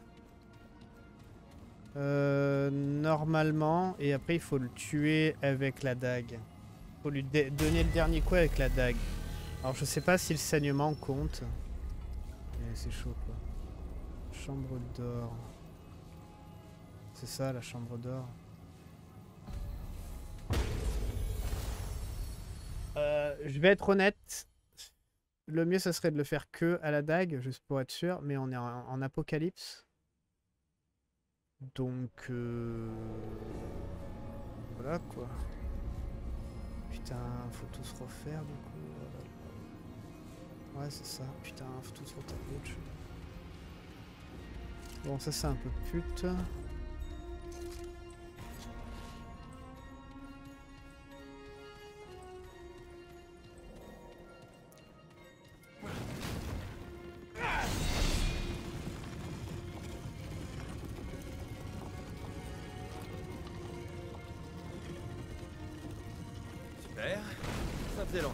Normalement. Et après il faut le tuer avec la dague. Il faut lui donner le dernier coup avec la dague. Alors je sais pas si le saignement compte. Mais c'est chaud quoi. Chambre d'or. C'est ça la chambre d'or. Je vais être honnête. Le mieux ça serait de le faire que à la dague, juste pour être sûr. Mais on est en apocalypse. Donc voilà quoi. Putain, faut tout se refaire du coup. Ouais c'est ça. Putain, faut tout se retaper. Bon ça c'est un peu pute. Super. Excellent.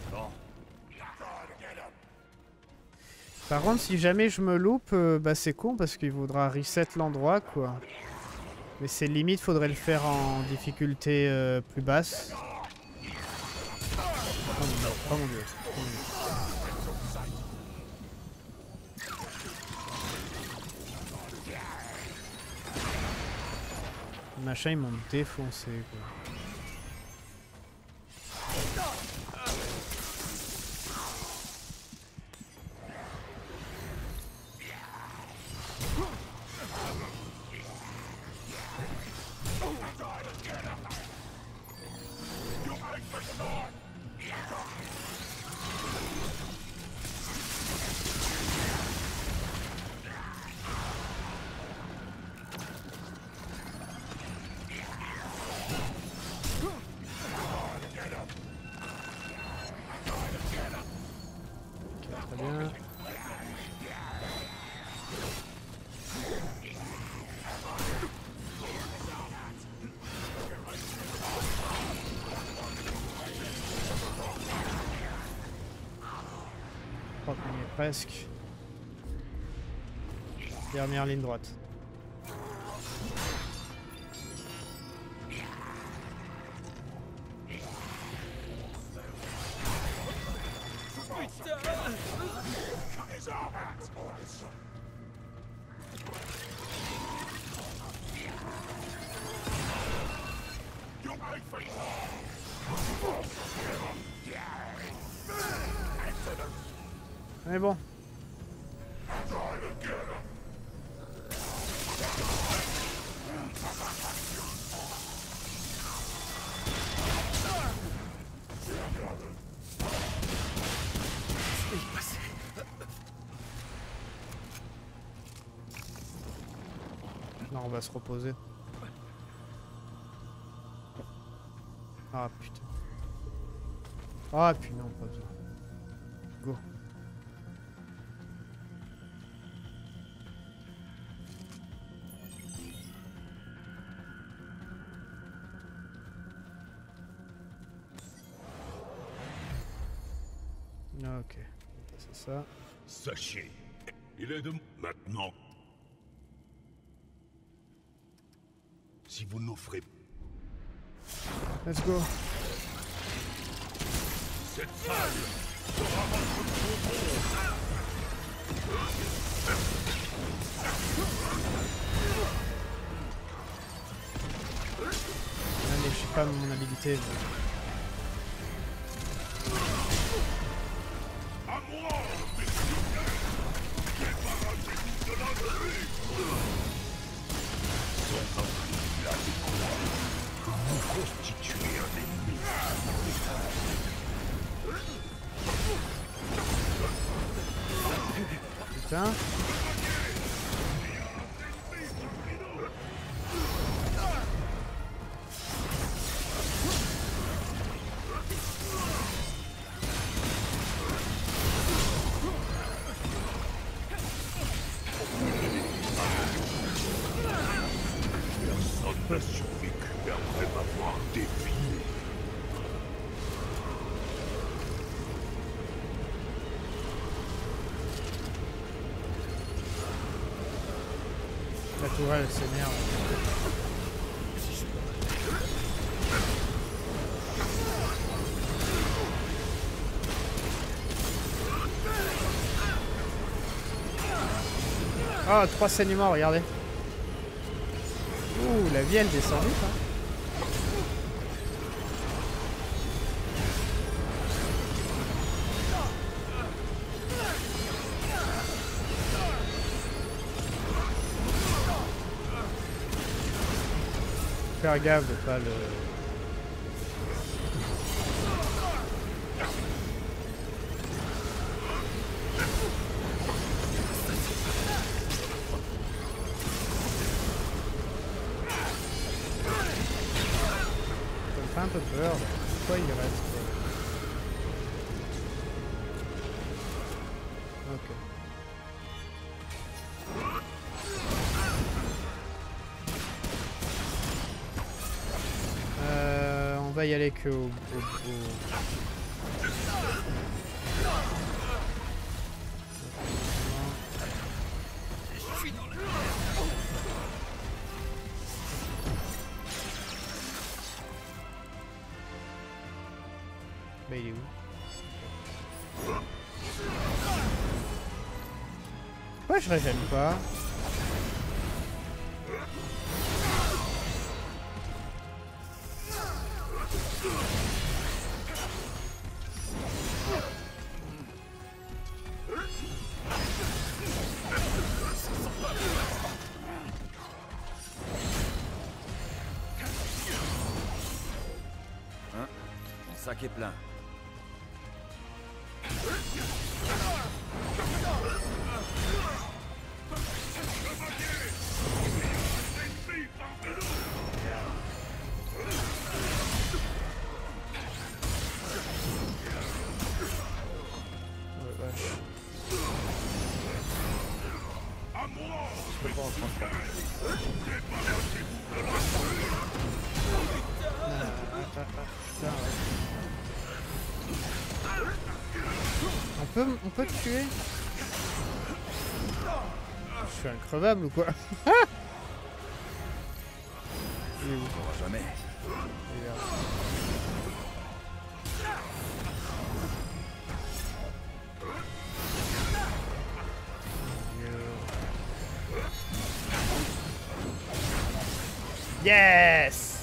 Par contre, si jamais je me loupe, bah c'est con parce qu'il faudra reset l'endroit quoi. Mais c'est limite, faudrait le faire en difficulté plus basse. Oh mon dieu, oh mon dieu. Oh mon dieu. Les machins ils m'ont défoncé quoi. Presque. Dernière ligne droite. Mais bon. Non, on va se reposer. Ah putain. Ah puis non, pas besoin. Go. Ok, c'est ça. Sachez, il est de maintenant. Si vous n'offrez Let's go. cette salle sera votre Allez, je sais pas mon habilité. Putain. personne n'a survécu après m'avoir défié. La tourelle s'énerve. Ah, 3 saignements, regardez. Ouh, la vie elle descend vite. Hein. Faire gaffe de pas le... Ça me fait un peu peur. Pourquoi il reste? Ok. On va y aller que au... Bah il est où? Pourquoi je régène pas? Hein? Mon sac est plein. On peut te tuer? Je suis increvable ou quoi? Il est où? On saura jamais. Il est là. Yes!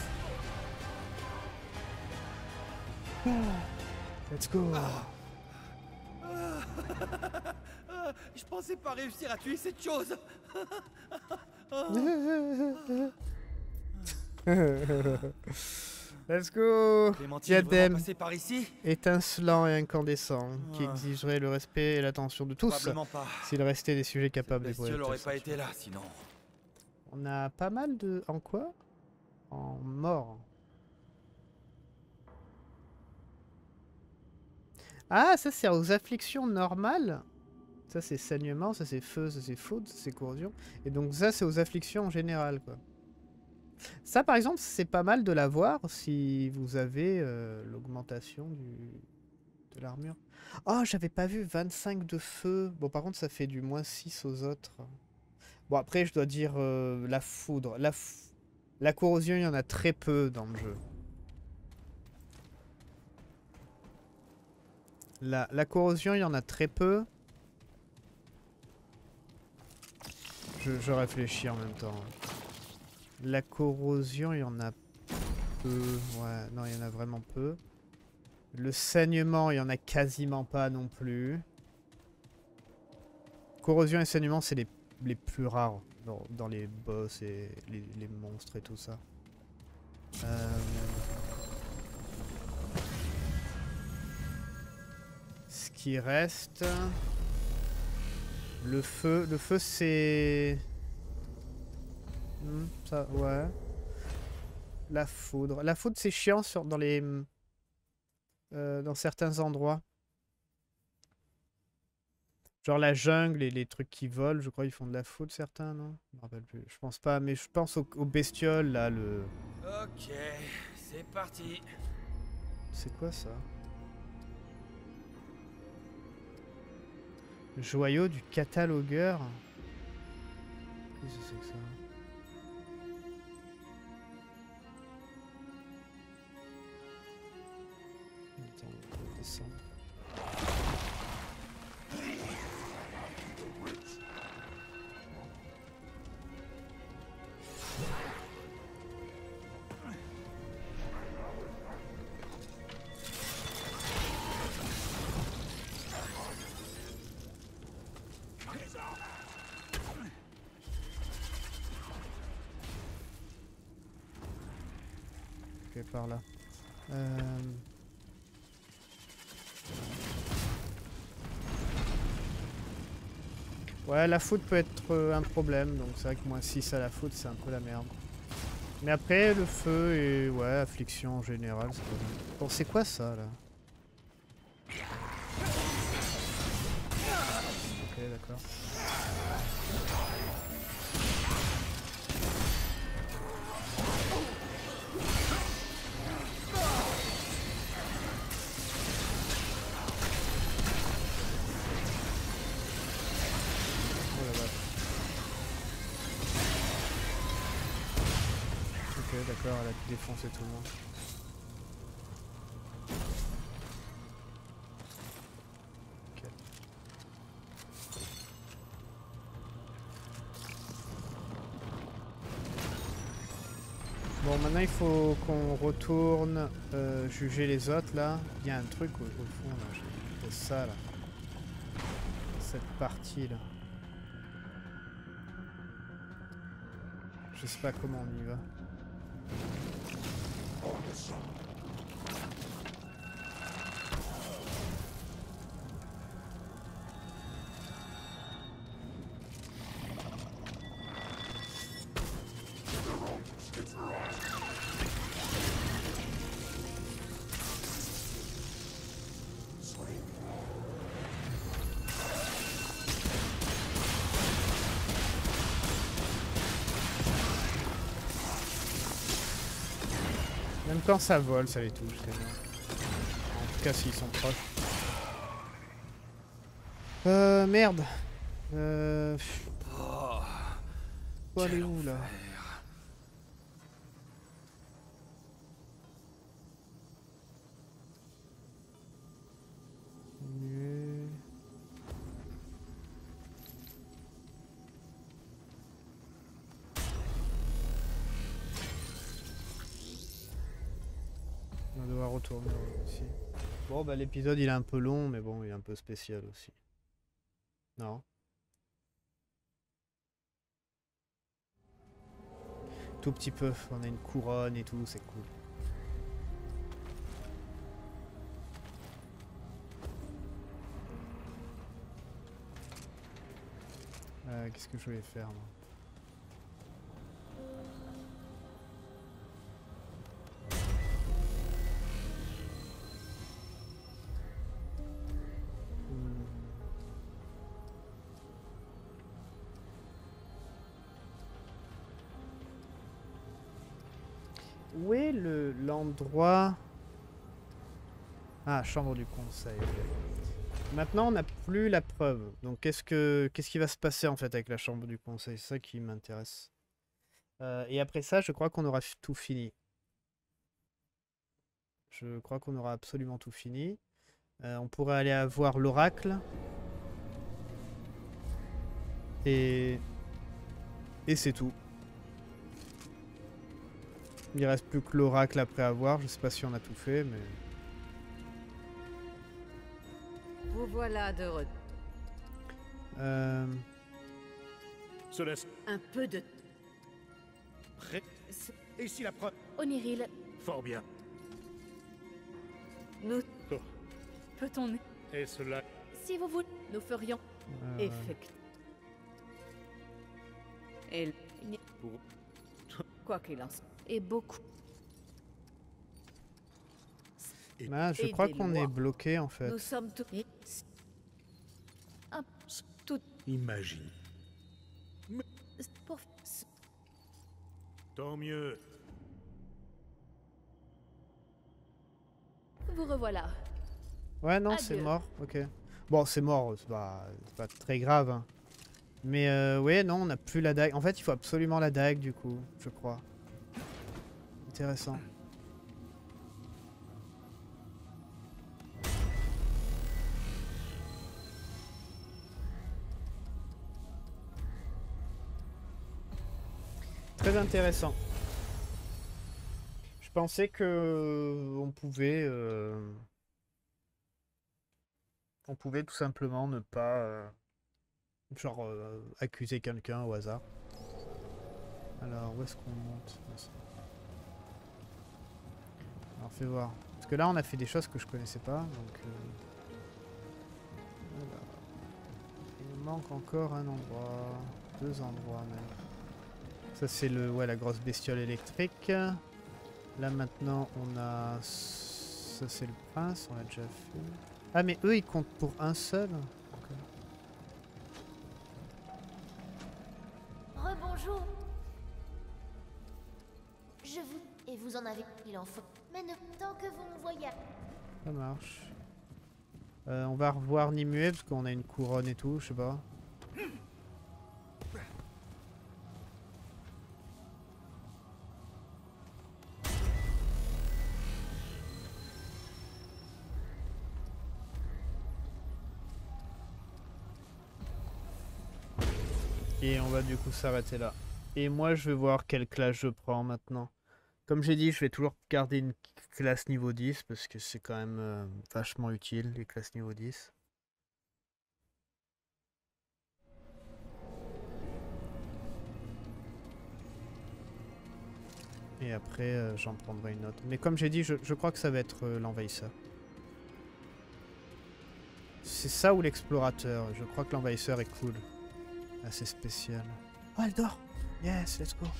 Let's go! Je pensais pas réussir à tuer cette chose. Let's go! Clémentine est vraiment Diadème passée par ici? étincelant et incandescent qui exigerait le respect et l'attention de tous Probablement pas. s'il restait des sujets capables Cette d'éprouver. bestiole aurait cette pas sensation. été là sinon. On a pas mal de... En quoi? En mort. Ah, ça c'est aux afflictions normales. Ça c'est saignement, ça c'est feu, ça c'est foudre, ça c'est corrosion. Et donc ça c'est aux afflictions en général quoi. Ça par exemple c'est pas mal de l'avoir si vous avez l'augmentation de l'armure. Oh j'avais pas vu 25 de feu. Bon par contre ça fait du -6 aux autres. Bon après je dois dire la foudre. La corrosion il y en a très peu dans le jeu. La corrosion il y en a très peu. Je réfléchis en même temps. La corrosion, il y en a peu. Ouais, non, il y en a vraiment peu. Le saignement, il y en a quasiment pas non plus. Corrosion et saignement, c'est les plus rares dans les boss et les monstres et tout ça. Ce qui reste... Le feu c'est... ça, ouais. La foudre. La foudre c'est chiant dans certains endroits. Genre la jungle et les trucs qui volent, je crois ils font de la foudre certains, non? Je me rappelle plus. Je pense pas, mais je pense aux bestioles là, le... Ok, c'est parti. C'est quoi ça? Joyau du catalogueur. Qu'est-ce que c'est que ça? Attends, on va descendre. Ok, par là. Ouais, la foudre peut être un problème, donc c'est vrai que -6 à la foudre, c'est un peu la merde. Mais après, le feu et ouais, affliction en général, c'est pas mal. Bon, c'est quoi ça, là? Ok, d'accord. d'accord, elle a défoncé tout le monde. Ok. Bon, maintenant il faut qu'on retourne juger les autres là. Il y a un truc au fond là, c'est ça là. Cette partie là. Je sais pas comment on y va. Même quand ça vole, ça les touche. En tout cas, s'ils sont proches. Merde. Faut aller où là? On va devoir retourner aussi. Bon bah l'épisode il est un peu long mais bon il est un peu spécial aussi. Non. Tout petit peu, on a une couronne et tout, c'est cool. Qu'est-ce que je voulais faire moi? Où est l'endroit... Ah, chambre du conseil. Maintenant, on n'a plus la preuve. Donc, qu'est-ce qui va se passer en fait avec la chambre du conseil? C'est ça qui m'intéresse. Et après ça, je crois qu'on aura tout fini. Je crois qu'on aura absolument tout fini. On pourrait aller voir l'oracle. Et c'est tout. Il reste plus que l'oracle après avoir. Je sais pas si on a tout fait, mais... Vous voilà de retour. Cela Un peu de... prêt. Et si la preuve... Onyril, Fort bien. Nous... Oh. peut-on... Et cela... Si vous voulez, nous ferions... Effectivement. Et... Pour... Quoi qu'il en soit. Et beaucoup. Ah, je crois qu'on est bloqué en fait. Nous sommes tous... Tout... Imagine. Pour... Tant mieux. Vous revoilà. Ouais, non, c'est Adieu. mort. Ok. Bon, c'est mort, c'est pas très grave. Hein. Mais ouais, non, on n'a plus la dague. En fait, il faut absolument la dague du coup, je crois. Intéressant. Très intéressant. Je pensais que on pouvait tout simplement ne pas genre accuser quelqu'un au hasard. Alors où est-ce qu'on monte? Alors fais voir. Parce que là on a fait des choses que je connaissais pas. Donc voilà. Il nous manque encore un endroit. 2 endroits même. Ça c'est la grosse bestiole électrique. Là maintenant on a... Ça c'est le prince, on l'a déjà fait. Ah mais eux ils comptent pour un seul. Okay. Rebonjour. Je vous... Et vous en avez... Il en faut. Mais ne... Tant que vous me voyez... Ça marche. On va revoir Nimue parce qu'on a une couronne et tout, je sais pas. Et on va du coup s'arrêter là. Et moi, je vais voir quelle classe je prends maintenant. Comme j'ai dit, je vais toujours garder une classe niveau 10 parce que c'est quand même vachement utile, les classes niveau 10. Et après, j'en prendrai une autre. Mais comme j'ai dit, je crois que ça va être l'envahisseur. C'est ça ou l'explorateur. Je crois que l'envahisseur est cool. Assez spécial. Oh, elle dort! Yes, let's go!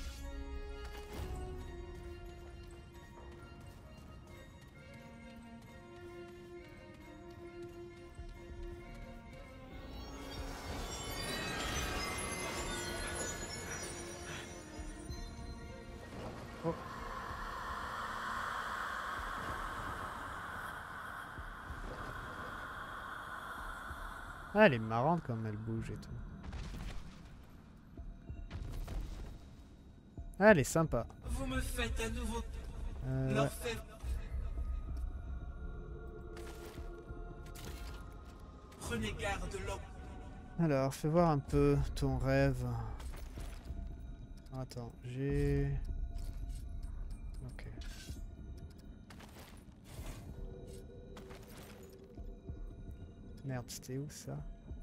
Oh. Ah, elle est marrante comme elle bouge et tout. Ah, elle est sympa. Vous me faites à nouveau Ouais. l'orfèvre. Prenez garde, l'homme. Alors, fais voir un peu ton rêve. Attends, j'ai... Ok. Merde, c'était où ça?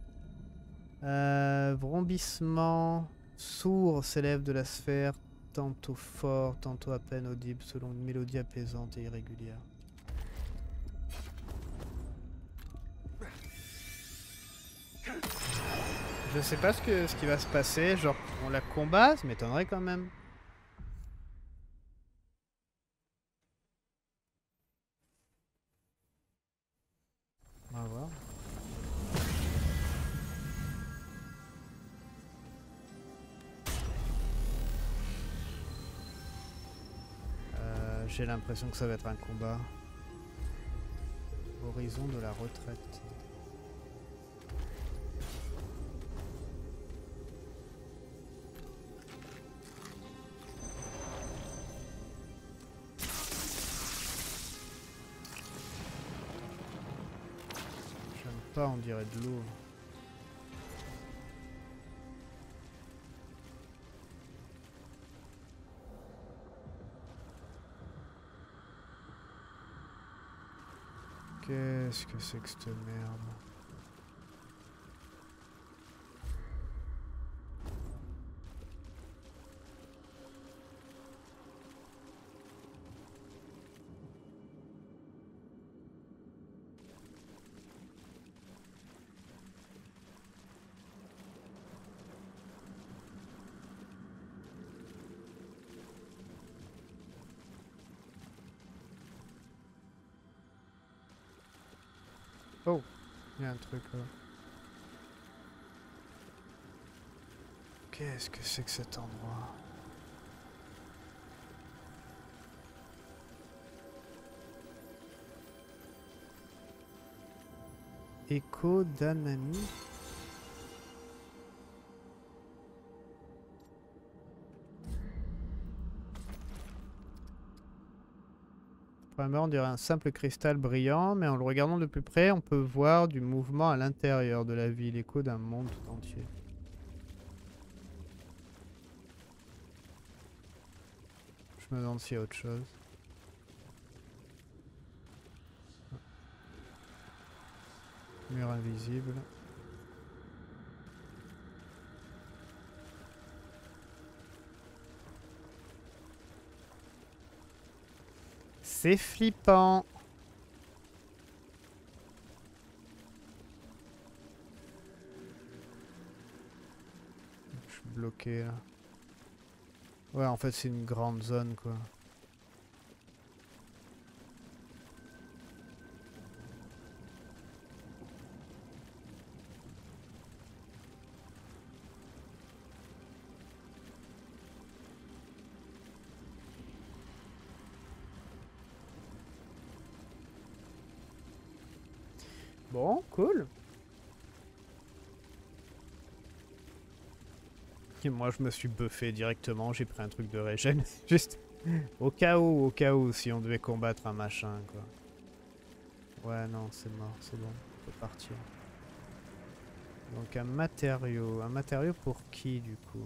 Vrombissement sourd s'élève de la sphère, tantôt fort, tantôt à peine audible, selon une mélodie apaisante et irrégulière. Je sais pas ce qui va se passer, genre on la combat, ça m'étonnerait quand même. On va voir. J'ai l'impression que ça va être un combat. Horizon de la retraite. J'aime pas, on dirait de l'eau. Qu'est-ce que c'est que cette merde? Oh, il y a un truc là. Qu'est-ce que c'est que cet endroit? Écho d'Anami. Premièrement, on dirait un simple cristal brillant, mais en le regardant de plus près, on peut voir du mouvement à l'intérieur de la ville, l'écho d'un monde tout entier. Je me demande s'il y a autre chose. Mur invisible. C'est flippant. Je suis bloqué là. Ouais, en fait, c'est une grande zone quoi. Bon, cool. Et moi, je me suis buffé directement. J'ai pris un truc de régène. Juste au cas où, si on devait combattre un machin, quoi. Ouais, non, c'est mort, c'est bon. On peut partir. Donc un matériau. Un matériau pour qui du coup?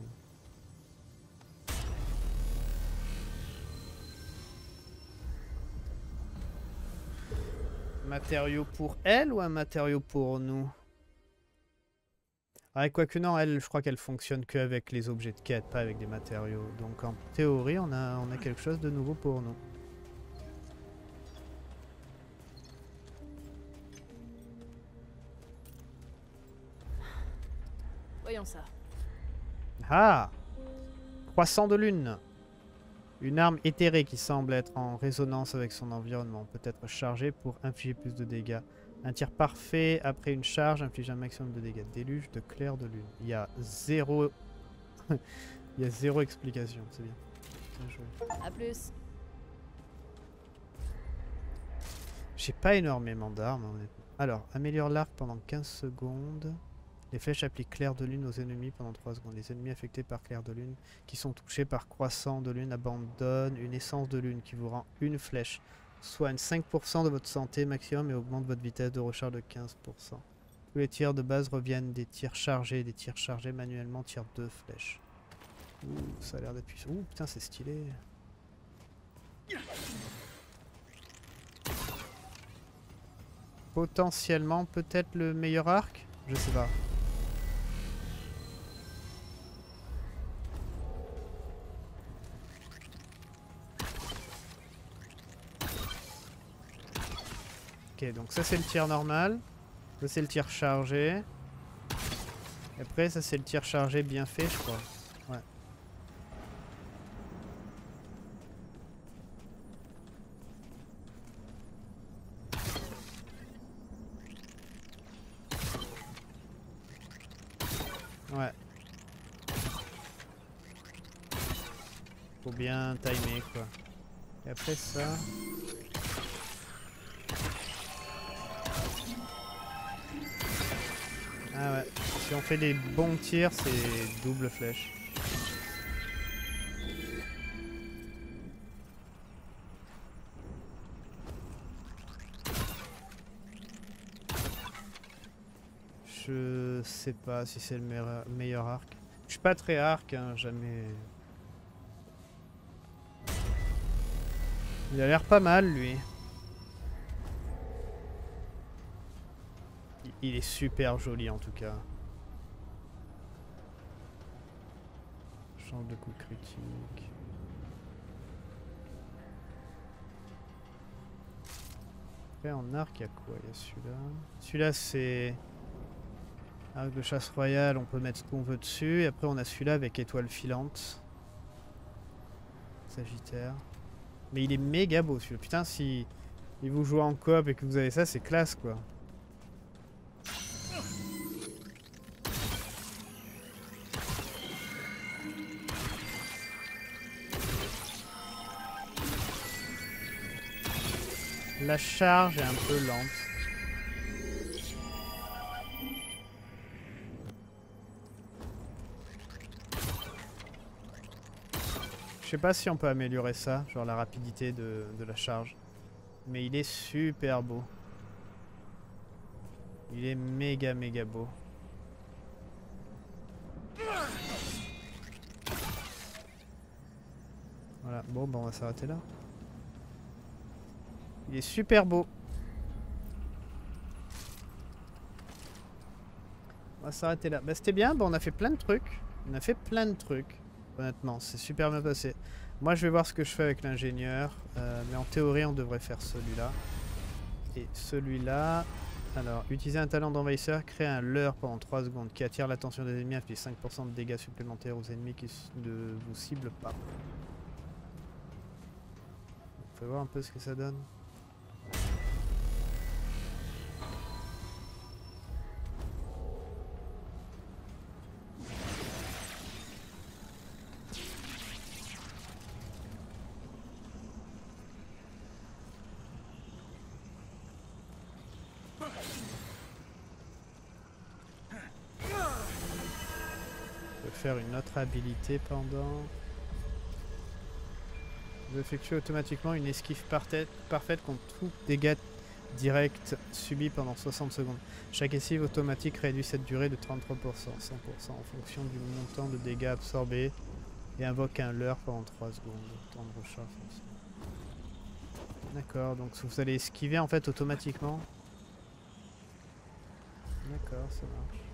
Matériau pour elle ou un matériau pour nous? Ah, quoique non, elle, je crois qu'elle fonctionne qu'avec les objets de quête, pas avec des matériaux. Donc en théorie, on a quelque chose de nouveau pour nous. Voyons ça. Ah! Croissant de lune. Une arme éthérée qui semble être en résonance avec son environnement. Peut être chargée pour infliger plus de dégâts. Un tir parfait après une charge inflige un maximum de dégâts. Déluge de clair de lune. Il y a zéro... Il y a zéro explication, c'est bien. Bien joué. À plus. J'ai pas énormément d'armes, honnêtement. Alors, améliore l'arc pendant 15 secondes. Les flèches appliquent clair de lune aux ennemis pendant 3 secondes. Les ennemis affectés par clair de lune qui sont touchés par croissant de lune abandonnent une essence de lune qui vous rend une flèche. Soigne 5% de votre santé maximum et augmente votre vitesse de recharge de 15%. Tous les tirs de base reviennent des tirs chargés. Des tirs chargés manuellement tirent 2 flèches. Ouh, ça a l'air d'être puissant. Ouh, putain, c'est stylé. Potentiellement, peut-être le meilleur arc? Je sais pas. Ok, donc ça c'est le tir normal. Ça c'est le tir chargé. Et après ça c'est le tir chargé bien fait je crois. Ouais. Ouais. Faut bien timer quoi. Et après ça... Ah ouais, si on fait des bons tirs, c'est double flèche. Je sais pas si c'est le meilleur arc. Je suis pas très arc, hein, jamais... Il a l'air pas mal lui. Il est super joli en tout cas. Change de coup critique. Après en arc il y a quoi? Il y a celui-là. Celui-là c'est... Arc de chasse royale, on peut mettre ce qu'on veut dessus. Et après on a celui-là avec étoile filante. Sagittaire. Mais il est méga beau celui-là. Putain si vous jouez en coop et que vous avez ça, c'est classe quoi. La charge est un peu lente. Je sais pas si on peut améliorer ça, genre la rapidité de la charge. Mais il est super beau. Il est méga beau. Voilà, bon bah on va s'arrêter là. Il est super beau. On va s'arrêter là. Bah c'était bien, bon, on a fait plein de trucs. On a fait plein de trucs. Honnêtement, c'est super bien passé. Moi je vais voir ce que je fais avec l'ingénieur. Mais en théorie on devrait faire celui-là. Et celui-là... Alors, utiliser un talent d'envahisseur, créer un leurre pendant 3 secondes qui attire l'attention des ennemis, inflige 5% de dégâts supplémentaires aux ennemis qui ne vous ciblent pas. On peut voir un peu ce que ça donne. Faire une autre habilité pendant... Vous effectuez automatiquement une esquive parfaite contre tout dégât direct subi pendant 60 secondes. Chaque esquive automatique réduit cette durée de 33%, 100% en fonction du montant de dégâts absorbés et invoque un leurre pendant 3 secondes. Temps de recharge. D'accord, donc vous allez esquiver en fait automatiquement. D'accord, ça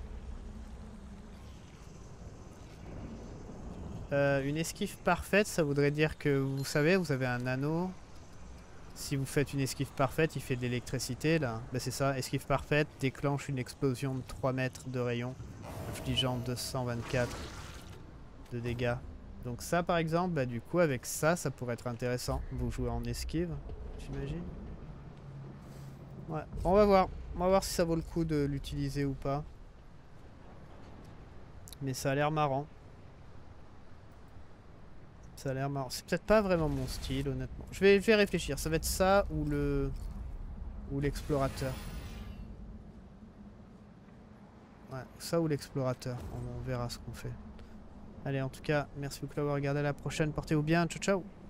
marche. Une esquive parfaite, ça voudrait dire que vous savez, vous avez un anneau. Si vous faites une esquive parfaite, il fait de l'électricité là. Ben c'est ça, esquive parfaite déclenche une explosion de 3 mètres de rayon, infligeant 224 de dégâts. Donc ça par exemple, bah, du coup avec ça, ça pourrait être intéressant. Vous jouez en esquive, j'imagine. Ouais, on va voir. On va voir si ça vaut le coup de l'utiliser ou pas. Mais ça a l'air marrant. Ça a l'air marrant. C'est peut-être pas vraiment mon style, honnêtement. Je vais réfléchir. Ça va être ça ou le... ou l'explorateur. Ouais, ça ou l'explorateur. On verra ce qu'on fait. Allez, en tout cas, merci beaucoup d'avoir regardé. À la prochaine. Portez-vous bien. Ciao, ciao.